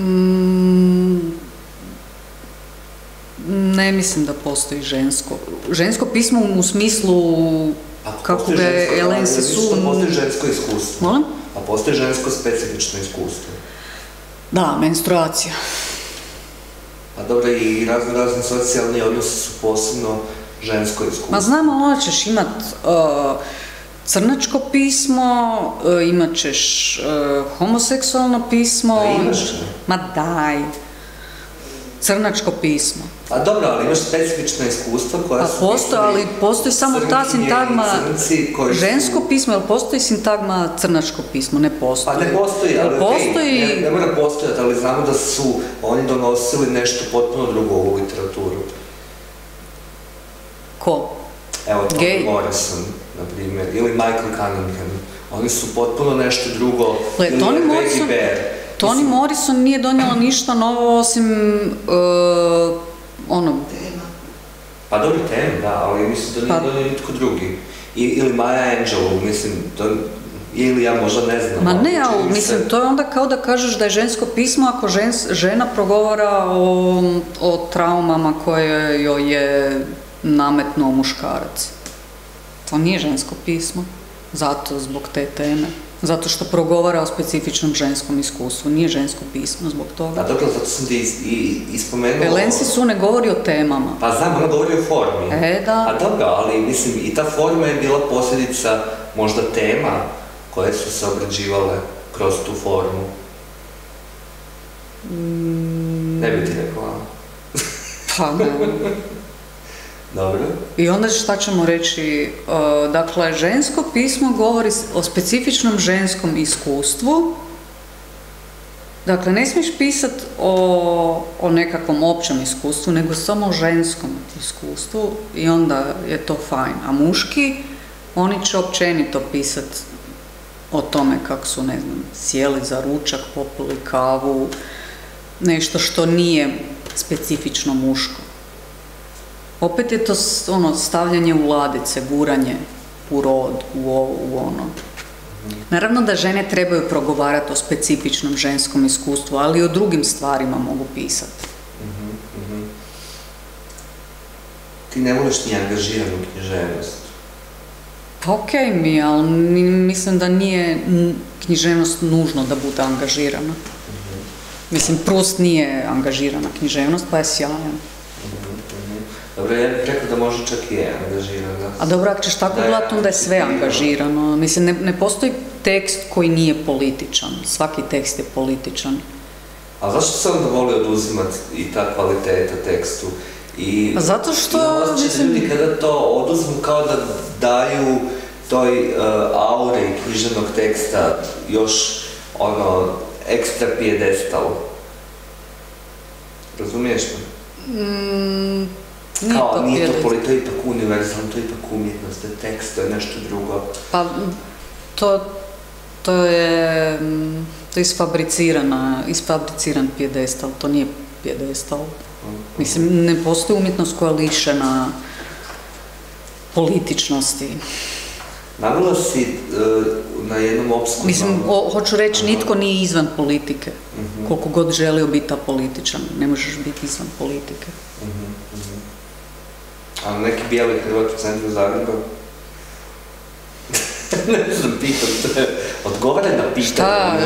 Ne mislim da postoji žensko pismo u smislu kako ga je Ellen Sissoun... Postoji žensko iskustvo. Molim? A postoji žensko specifično iskustvo. Da, menstruacija. Pa dobro, i razni socijalni odnosi su posebno žensko iskustvo. Ma znam, ali ćeš imat crnačko pismo, imat ćeš homoseksualno pismo... A imaš? Ma daj. Crnačko pismo. A dobro, ali imaš specifična iskustva koja su... Postoji, ali postoji samo ta sintagma žensko pismo, ali postoji sintagma crnačko pismo? Ne postoji. Pa ne postoji, ali postoji... ne mora postojati, ali znamo da su oni donosili nešto potpuno drugo u literaturu. Ko? Evo, Toni Morrison, na primjer, ili Michael Cunningham. Oni su potpuno nešto drugo, ili Peggy Bear. Toni Morrison nije donijela ništa novo osim Tema. Pa dobro, tema, da, ali mislim da nije donio nitko drugi. Ili Maya Angelou, mislim, ili ja možda ne znam. Ma ne, ali mislim, to je onda kao da kažeš da je žensko pismo ako žena progovara o traumama koje joj je nametnuo muškarac. To nije žensko pismo, zato zbog te teme. Zato što progovara o specifičnom ženskom iskustvu. Nije žensko pismo zbog toga. A dobro, zato sam ti ispomenula... Ellen Sissoun ne govori o temama. Pa znam, ona govori o formi. Da. A dobro, ali mislim, i ta forma je bila posljedica možda tema koje su se obrađivale kroz tu formu. Ne bi ti rekla. Pa ne. Dobro. I onda šta ćemo reći? Dakle, žensko pismo govori o specifičnom ženskom iskustvu. Dakle, ne smiješ pisati o nekakvom općem iskustvu, nego samo o ženskom iskustvu i onda je to fajn. A muški, oni će općenito pisati o tome kako su, ne znam, sjeli za ručak, popili kavu, nešto što nije specifično muško. Opet je to stavljanje u ladice, guranje u rod, u ovo, u ono. Naravno da žene trebaju progovarati o specifičnom ženskom iskustvu, ali i o drugim stvarima mogu pisati. Ti ne voliš ni angažiranu književnost? Pa okej mi, ali mislim da nije književnost nužno da bude angažirana. Mislim, Proust nije angažirana književnost, pa je sjajan. Dobro, ja bih rekao da možda čak i je angažirana. A dobro, ako ćeš tako gledati, onda je sve angažirano. Mislim, ne postoji tekst koji nije političan. Svaki tekst je političan. A zašto se onda voli oduzimati i ta kvaliteta tekstu? A zato što... Mislim, ljudi kada to oduzmu kao da daju toj auri književnog teksta još ekstra pijedestal. Razumiješ me? Nije to to je ipak univerzalno, to je ipak umjetnost, to je tekst, to je nešto drugo. Pa, to je isfabriciran pijedestal, to nije pijedestal. Mislim, ne postoji umjetnost koja je lišena političnosti. Navela si na jednom opskudnom... Mislim, hoću reći, nitko nije izvan politike. Koliko god želio biti apolitičan, ne možeš biti izvan politike. A neki bijeli Hrvat u centru Zagreba? Ne znam, pitam te. Odgovore na pitanje.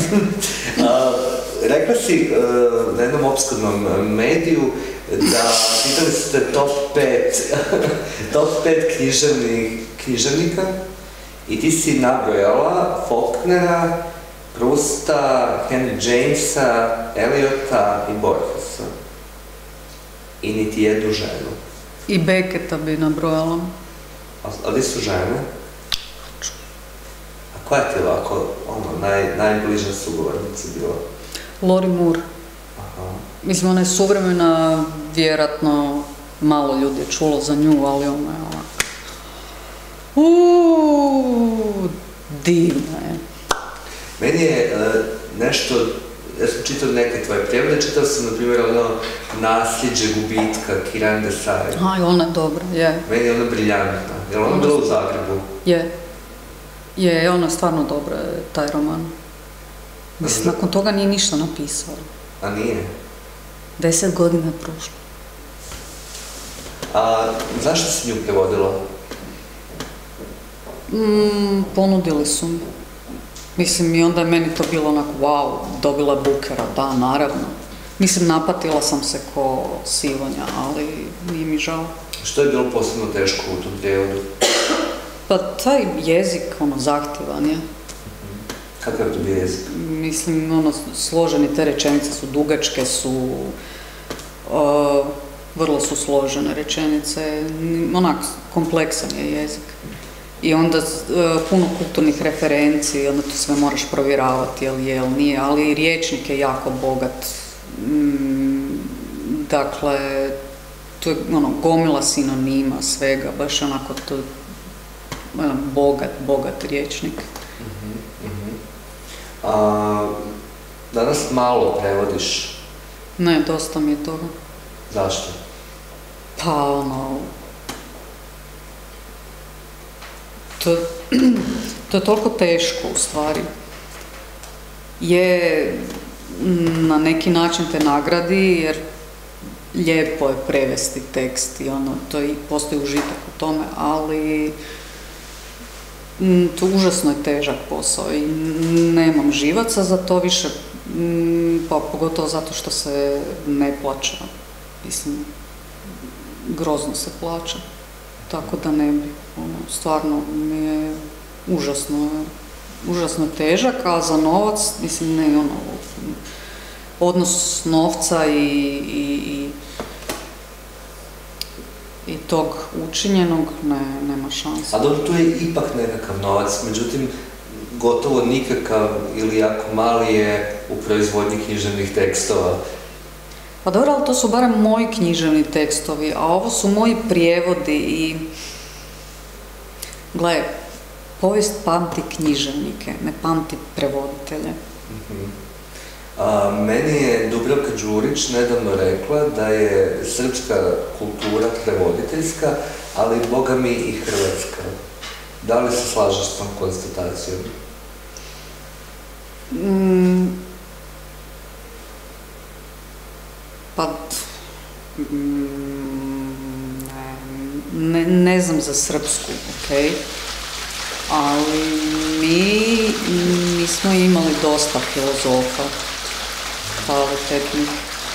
Rekla si na jednom opskudnom mediju da pitali ste top 5 književnika i ti si nabrojala Faulknera, Prousta, Henry Jamesa, Eliota i Borgesa. I niti jednu ženu. I Becketa bi nabrojala. A li su žene? A koja ti je ovako, najbliža sugovornica bila? Lori Moore. Mislim, ona je suvremena, vjerojatno malo ljudi je čulo za nju, ali ona je ovako... divna je. Meni je nešto, ja sam čitao neke tvoje prijevode, čitao sam, na primjer, Nasljeđe gubitka, Kiran Desai. Aj, ona je dobra, je. Meni je ona briljantna. Je li ona bila u Zagrebu? Je, ona je stvarno dobra, taj roman. Mislim, nakon toga nije ništa napisao. A nije? 10 godina je prošlo. A zašto si nju prevodila? Ponudili su mi. Mislim, i onda je meni to bilo onako, wow, dobila Bookera, da, naravno. Mislim, napatila sam se ko sivonja, ali nije mi žao. Što je bilo posebno teško u tom prijevodu? Pa taj jezik, zahtjevan je. Kakav je to bio jezik? Mislim, složeni, te rečenice su dugačke, su, vrlo su složene rečenice, onak, kompleksan je jezik. I onda puno kulturnih referenci, onda to sve moraš provjeravati, jel je, jel nije, ali i riječnik je jako bogat. Dakle, to je gomila sinonima, svega, baš onako to bogat riječnik. Danas malo prevodiš? Ne, dosta mi je toga. Zašto? Pa to je toliko teško u stvari. Je na neki način te nagradi jer lijepo je prevesti tekst i to i postoji užitak u tome, ali to užasno je težak posao i nemam živaca za to više, pa pogotovo zato što se ne plaća. Mislim, grozno se plaća, tako da ne bi. Stvarno mi je užasno težak, a za novac, mislim, ne, odnos novca i tog učinjenog, nema šanse. A dobro, tu je ipak nekakav novac, međutim, gotovo nikakav ili jako mali je u proizvodnji književnih tekstova. Pa dobro, ali to su barem moji književni tekstovi, a ovo su moji prijevodi i... Gle, povijest pamti književnike, ne pamti prevoditelje. Meni je Dubravka Đurić nedavno rekla da je srpska kultura prevoditeljska, ali boga mi i hrvatska. Da li se slažeš s tom konstatacijom? Pa... Ne znam za srpsku, okej? Ali mi smo imali dosta filozofa kvalitetnih.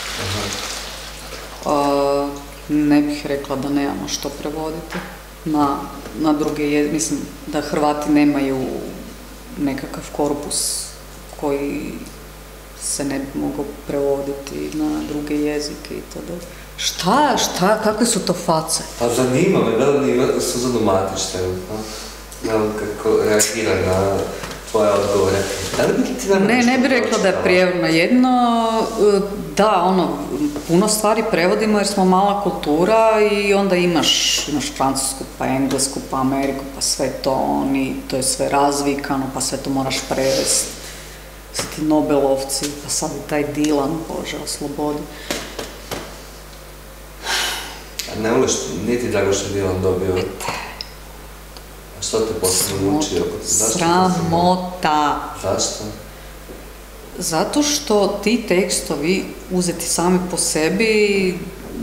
Ne bih rekla da nemamo što prevoditi na druge jezike. Mislim da Hrvati nemaju nekakav korpus koji se ne bi mogao prevoditi na druge jezike i to da... Šta? Kakve su to face? Pa zanima me, gledam i Suzanu Matić trenutno. Gledam kako reagira na tvoje odgovore. Ne bih rekla da je prijevodno. Jedno, da, puno stvari prevodimo jer smo mala kultura i onda imaš francusku, pa englesku, pa Ameriku, pa sve to, to je sve razvikano, pa sve to moraš prevesti. Sve ti Nobelovci, pa sad i taj Dylan, Bože, oslobodi. Ne voliš, nije ti drago što je Dylan dobio? A što te posebno muči? Sramota. Zašto? Zato što ti tekstovi uzeti sami po sebi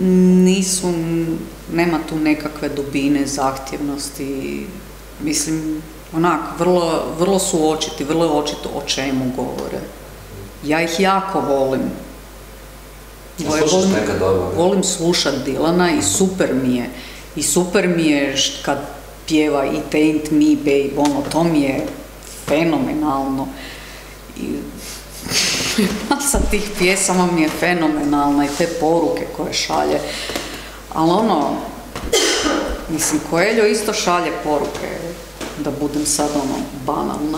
nema tu nekakve dubine, zahtjevnosti. Mislim, vrlo su očiti, vrlo je očito o čemu govore. Ja ih jako volim. Volim slušat Dylana i super mi je kad pjeva It Ain't Me Babe, to mi je fenomenalno. Masa tih pjesama mi je fenomenalna i te poruke koje šalje. Ali mislim, Coelho isto šalje poruke, da budem sad banalna.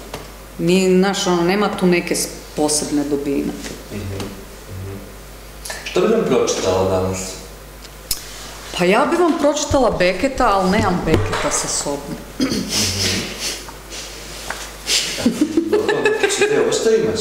Nema tu neke posebne dubine. Što bi vam pročitala danas? Pa ja bi vam pročitala Becketa, ali nemam Becketa sa sobom. Dobro, čitaj ovo što imaš.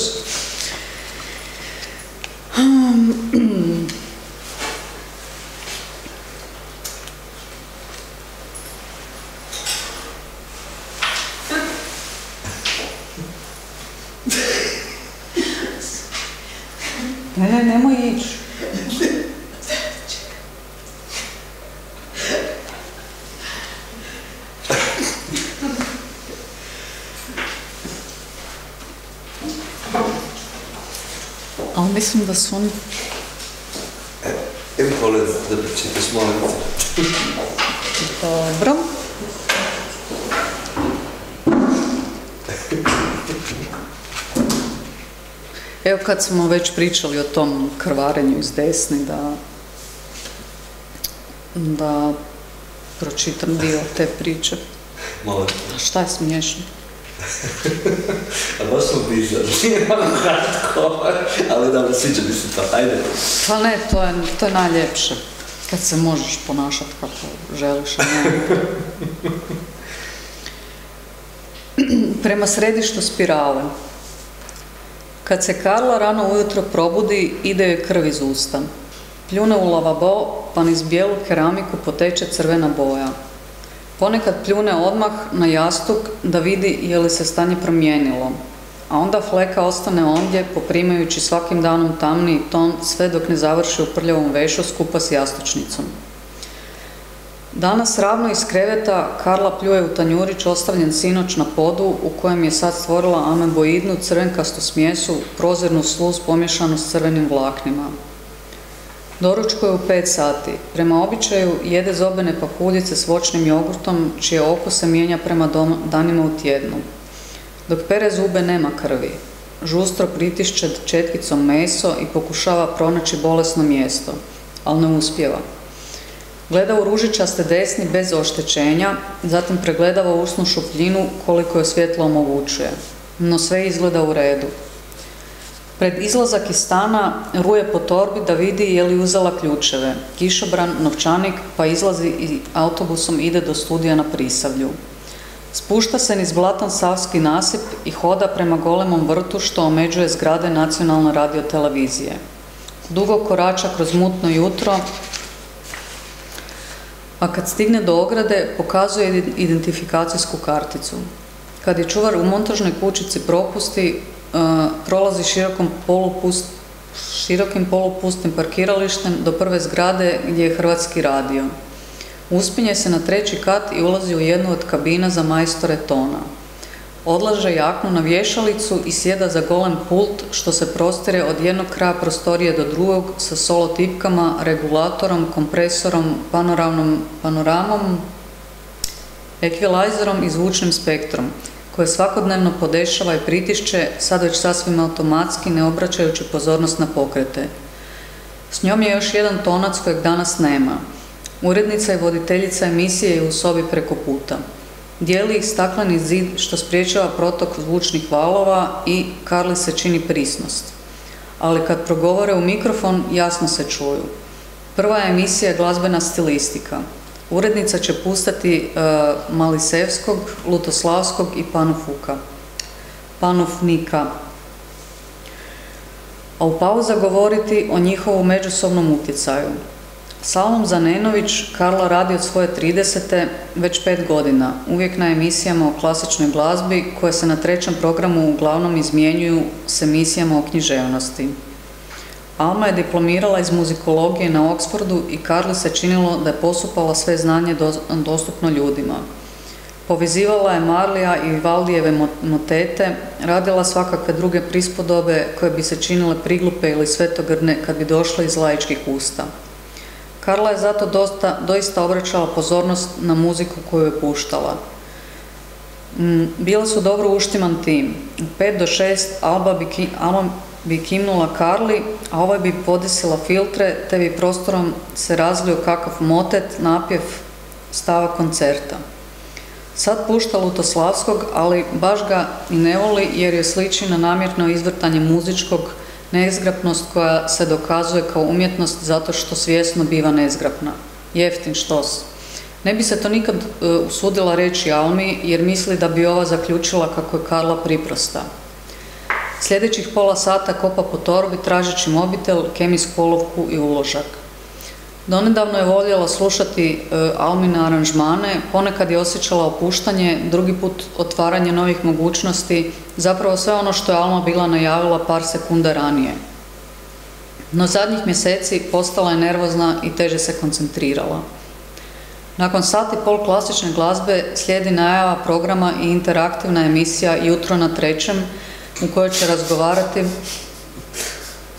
Ne, nemoj ići. Ali mislim da su oni... Evo volim da pročitaš, molim te. Dobro. Evo kad smo već pričali o tom krvarenju iz desni, da pročitam dio te priče. Molim. A šta je smiješno? A baš smo bizarni, nije malo kratko, ali dobro, sviđa mi se to, ajde. Pa ne, to je najljepše, kad se možeš ponašati kako želiš, a ne. Prema središtu spirale. Kad se Karla rano ujutro probudi, ide joj krv iz usta. Pljune u lavabo, pa niz bijelu keramiku poteče crvena boja. Ponekad pljune odmah na jastuk da vidi je li se stanje promijenilo, a onda fleka ostane ondje poprimajući svakim danom tamniji ton sve dok ne završi u prljavom vešu skupa s jastučnicom. Danas ravno iz kreveta Karla pljuje u tanjurić ostavljen sinoć na podu u kojem je sad stvorila ameboidnu crvenkastu smjesu, prozirnu sluz pomješanu s crvenim vlaknima. Doručkuje u 5 sati. Prema običaju jede zobene pahuljice s voćnim jogurtom, čije oko se mijenja prema danima u tjednu. Dok pere zube nema krvi. Žustro pritišće četkicom meso i pokušava pronaći bolesno mjesto, ali ne uspijeva. Gleda u ružičaste desni bez oštećenja, zatim pregledava usnu šupljinu koliko joj svjetlo omogućuje. No sve izgleda u redu. Pred izlazak iz stana ruje po torbi da vidi je li uzela ključeve, kišobran, novčanik, pa izlazi i autobusom ide do studija na Prisavlju. Spušta se niz blatan Savski nasip i hoda prema golemom vrtu što omeđuje zgrade nacionalne radiotelevizije. Dugo korača kroz mutno jutro, a kad stigne do ograde pokazuje identifikacijsku karticu. Kad je čuvar u montažnoj kućici propusti, prolazi širokim polupustim parkiralištem do prve zgrade gdje je Hrvatski radio. Uspinje se na 3. kat i ulazi u jednu od kabina za majstore tona. Odlaže jaknu na vješalicu i sjeda za golem pult što se prostire od jednog kraja prostorije do drugog sa solo tipkama, regulatorom, kompresorom, panoramom, ekvilajzerom i zvučnim spektrom, koje svakodnevno podešava i pritišće, sad već sasvim automatski, ne obraćajući pozornost na pokrete. S njom je još jedan tonac kojeg danas nema. Urednica i voditeljica emisije je u sobi preko puta. Dijeli ih stakleni zid što spriječava protok zvučnih valova i Karli se čini prisnost. Ali kad progovore u mikrofon, jasno se čuju. Prva je emisija glazbena stilistika. Urednica će pustati Malisevskog, Lutoslavskog i Panufnika. A u pauza govoriti o njihovom međusobnom utjecaju. Salom Zanenović Karla radi od svoje 30. već 5 godina, uvijek na emisijama o klasičnoj glazbi koje se na 3. programu uglavnom izmjenjuju s emisijama o književnosti. Alma je diplomirala iz muzikologije na Oxfordu i Karli se činilo da je posupala sve znanje dostupno ljudima. Povezivala je Marlija i Vivaldijeve motete, radila svakakve druge prispodobe koje bi se činile priglupe ili svetogrne kad bi došle iz laičkih usta. Karla je zato doista obraćala pozornost na muziku koju je puštala. Bili su dobro uštiman tim. U 5 do 6 Alma bi kimnula Karli, a ovaj bi podesila filtre, te bi prostorom se razlio kakav motet, napjev, stava koncerta. Sad pušta Lutoslavskog, ali baš ga i ne voli jer joj sliči na namjerno izvrtanje muzičkog, nezgrapnost koja se dokazuje kao umjetnost zato što svjesno biva nezgrapna. Jeftin štos. Ne bi se to nikad usudila reći Almi jer misli da bi ova zaključila kako je Karla priprosta. Sljedećih pola sata kopa po torbi tražeći mobitel, kemijsku olovku i uložak. Donedavno je voljela slušati Almine aranžmane, ponekad je osjećala opuštanje, drugi put otvaranje novih mogućnosti, zapravo sve ono što je Alma bila najavila par sekunda ranije. No zadnjih mjeseci postala je nervozna i teže se koncentrirala. Nakon sat i pol klasične glazbe slijedi najava programa i interaktivna emisija Jutro na 3. u kojoj će razgovarati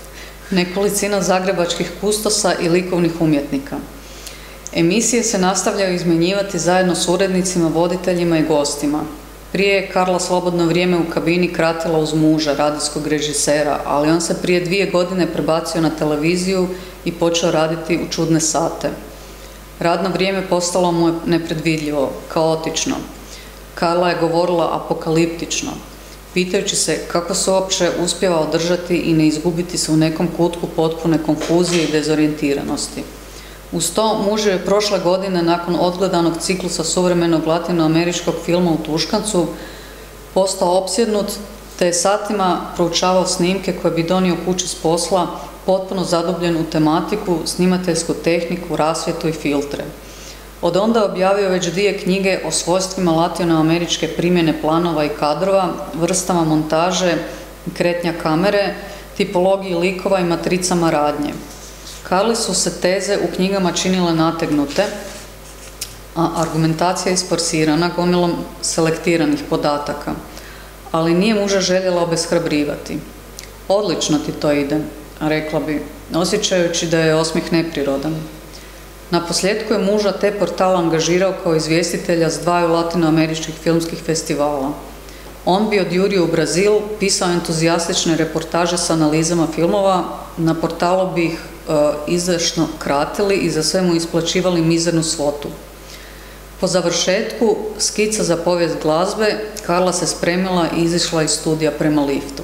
nekolicina zagrebačkih kustosa i likovnih umjetnika. Emisije se nastavljaju izmjenjivati zajedno s urednicima, voditeljima i gostima. Prije je Karla slobodno vrijeme u kabini kratila uz muža, radijskog režisera, ali on se prije 2 godine prebacio na televiziju i počeo raditi u čudne sate. Radno vrijeme postalo mu je nepredvidljivo, kaotično. Karla je govorila apokaliptično, pitajući se kako se uopće uspijeva održati i ne izgubiti se u nekom kutku potpune konfuzije i dezorijentiranosti. Uz to muž je prošle godine nakon odgledanog ciklusa suvremenog latinoameričkog filma u Tuškancu postao opsjednut te je satima proučavao snimke koje bi donio kući s posla, potpuno zadubljen u tematiku, snimateljsku tehniku, rasvjetu i filtre. Od onda je objavio već 2 knjige o svojstvima latinoameričke primjene planova i kadrova, vrstama montaže, kretnja kamere, tipologiji likova i matricama radnje. Karli su se teze u knjigama činile nategnute, a argumentacija isforsirana gomilom selektiranih podataka, ali nije muža željela obeshrabrivati. Odlično ti to ide, rekla bi, osjećajući da je osmijeh neprirodan. Naposljetku je muža te portal angažirao kao izvjestitelja s 2 latinoameričkih filmskih festivala. On bi odjurio u Brazil, pisao entuzijastične reportaže s analizama filmova, na portalu bi ih izdašno kratili i za sve mu isplaćivali mizernu svotu. Po završetku skica za povijest glazbe, Karla se spremila i izišla iz studija prema liftu.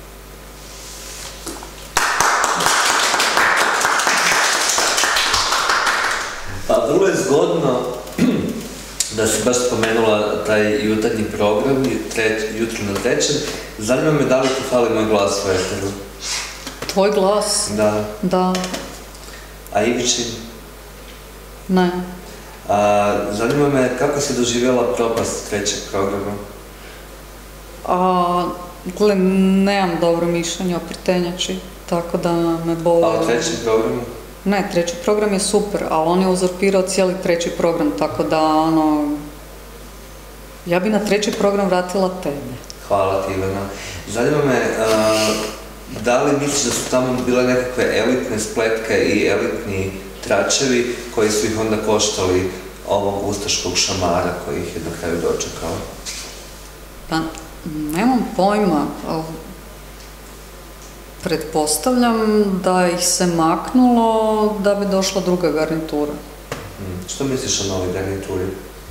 Pa vrlo je zgodno da si baš spomenula taj jutarnji program, jutro na 3. Zanima me da li ti fali moj glas u eteru? Tvoj glas? Da. Da. A Ivićin? Ne. Zanima me kako si doživjela propast 3. programa? Nemam dobro mišljenje o Prtenjači, tako da me boli. A o 3. programu? Ne, 3. program je super, ali on je uzurpirao cijeli 3. program, tako da, ja bi na 3. program vratila tebe. Hvala ti, Ivana. Zanima me, da li misliš da su tamo bile nekakve elitne spletke i elitni tračevi koji su ih onda koštali ovog ustaškog šamara koji ih je na kraju dočekao? Pa, nemam pojma. Pretpostavljam da ih se maknulo da bi došla druga garnitura. Što misliš o novoj garnituri?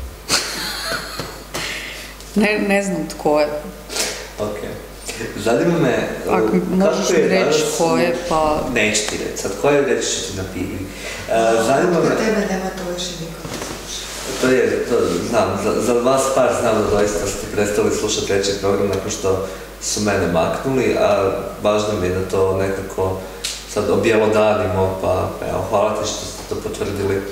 Ne znam tko je. Ok. Zanima me... Ako možeš mi reći ko je, pa... Neću ti reći, sad ko je reći ću ti na pivi. Zanima me... Tebe nema to više niko ne sluša. To je, znam, za vas par znam da doista ste prestali slušati 3. program nakon što su mene maknuli, a važno mi je da to nekako sad objelodanimo, pa evo, hvala ti što ste to potvrdili.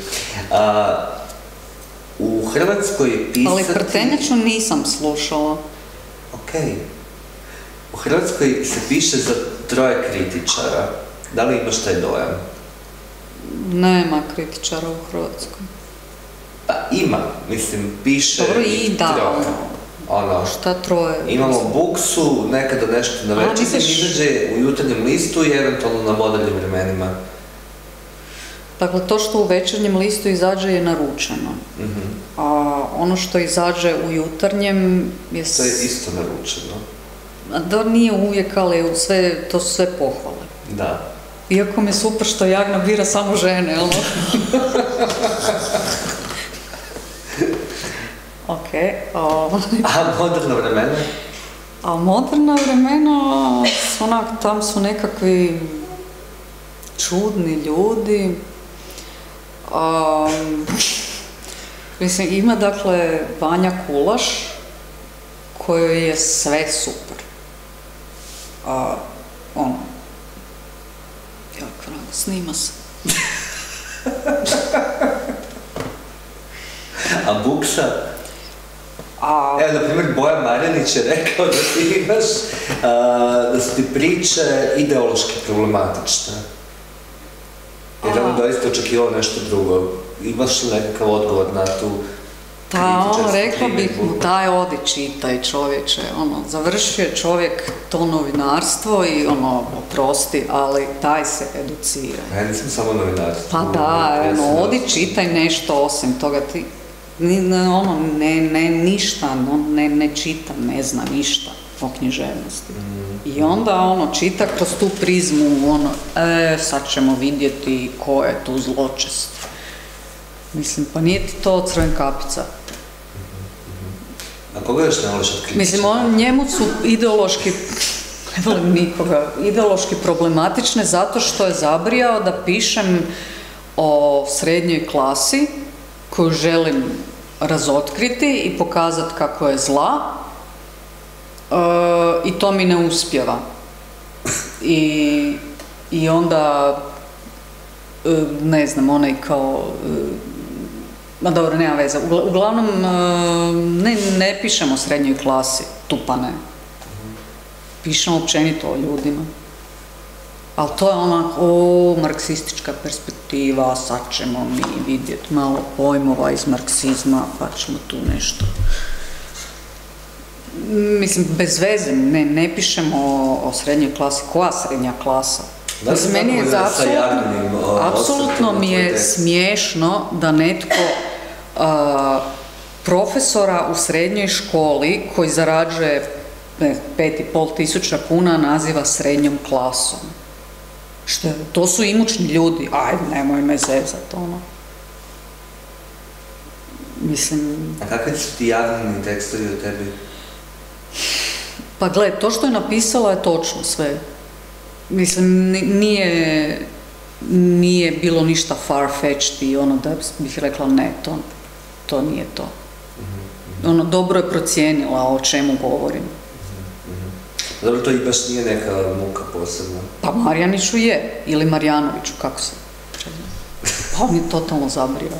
U Hrvatskoj pisati... Ali Prtenjaču nisam slušala. Okej. U Hrvatskoj se piše za 3 kritičara. Da li imaš taj dojam? Nema kritičara u Hrvatskoj. Pa ima, mislim, piše dobro, i da, šta 3? Imamo Buksu, nekada nešto na Večernjem izađe u Jutarnjem listu i eventualno na Modernim vremenima. Dakle, to što u Večernjem listu izađe je naručeno. A ono što izađe u Jutarnjem je... To je isto naručeno. Da, nije uvijek, ali to su sve pohvale. Da. Iako mi je super što Jagna bira samo žene, jel? Ok. A Moderna vremena? A Moderna vremena, tam su nekakvi čudni ljudi. Mislim, ima dakle Vanja Kulaš, kojoj je sve super. Jako rano, snima se. A Buksa? Evo, na primjer, Bojan Marjanić je rekao da ti imaš, da su ti priče ideološki problematične. Jer on doista očekivao nešto drugo. Imaš li nekakav odgovor na tu rekla bih mu, daj odi čitaj čovječe, završio je čovjek to novinarstvo i oprosti, ali daj se educiraj. Ja nisam samo novinarstvo. Pa da, odi čitaj nešto osim toga, ti, ništa, ne čitam, ne zna ništa o književnosti. I onda čita kroz tu prizmu, sad ćemo vidjeti ko je tu zločest. Mislim, pa nije ti to Crvenkapica. A koga još ne voliš od kritičara? Mislim, njemu su ideološki, ne volim nikoga, ideološki problematične zato što je zabrijao da pišem o srednjoj klasi koju želim razotkriti i pokazati kako je zla i to mi ne uspijeva. I onda, ne znam, onaj kao... Ma dobro, nema veze. Uglavnom, ne pišemo o srednjoj klasi, tupane. Pišemo općenito o ljudima. Ali to je onako, marksistička perspektiva, sad ćemo mi vidjeti malo pojmova iz marksizma, pa ćemo tu nešto. Mislim, bez veze, ne pišemo o srednjoj klasi. Koja srednja klasa? Mislim, meni je apsolutno mi je smiješno da netko profesora u srednjoj školi koji zarađuje 5.500 kuna naziva srednjom klasom. To su imućni ljudi, ajde, nemoj me zezat, Mislim... A kakvi su ti javljeni tekstovi o tebi? Pa gled, to što je napisala je točno sve. Mislim, nije bilo ništa far-fetched i da bih rekla ne, to nije to. Dobro je procijenila o čemu govorim. Dobro, to i baš nije neka muka posebna. Pa Marjaniću je, ili Marjanoviću, kako se pa on je totalno zabrio.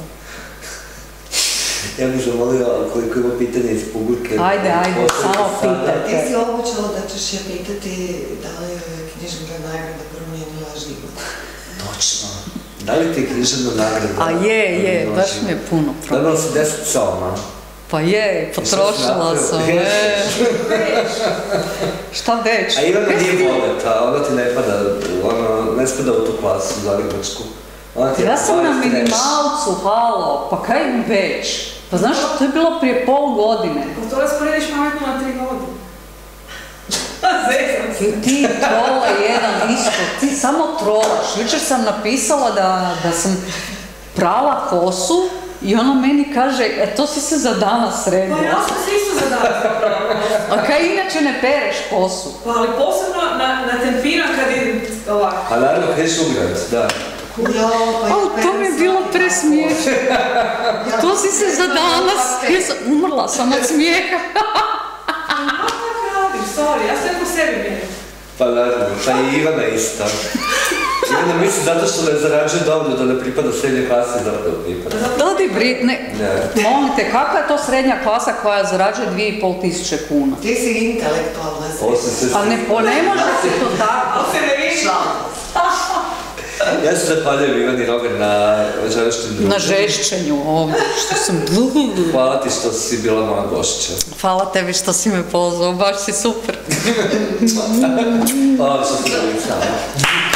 Ja bih zamolio koliko ima pitanja iz publike. Ajde, samo pitajte. Ti si obećala da ćeš je pitati da li je književna nagrada promijenila život. Točno. Da li ti je književna nagrada? A je, baš mi je puno promijenila. Dobila si 10 soma. Pa je, potrošila sam. Šta već? A Ivana nije voleta, ona ti ne pada, ne spada u tu klasu zagrebačku. Ja sam na minimalcu, halo, pa kaj već? Pa znaš, to je bilo prije pol godine. Pa to rasporediš pametno na 3 godine. Ti trola jedan isto, ti samo trolaš. Jučer sam napisala da sam prala kosu i ona meni kaže, to si se za danas sredila. Pa ja sam se isto za danas prala. A kaj inače ne pereš kosu? Pa ali posebno na tempina kad je ovako. A naravno, kaj ćeš ugrati, da. To mi je bilo presmiješno. To si se za danas, umrla sam od smijeha. Sorry, ja sam po sebi mijelim. Pa naravno, pa i Ivana isto. Ivana misli zato što ne zarađuje dobro da ne pripada srednja klasa i zapravo pripada. Dodi Britne, molim te, kakva je to srednja klasa koja zarađuje 2.500 kuna? Ti si intelektualna srednja. Pa ne može se to tako. Ali se ne viša. Ja se zahvaljujem Ivani Rogar na žešćenju društvu. Na žešćenju ovdje, što sam... Hvala ti što si bila moja gošća. Hvala tebi što si me pozvao, baš si super. Hvala što si bili s nama.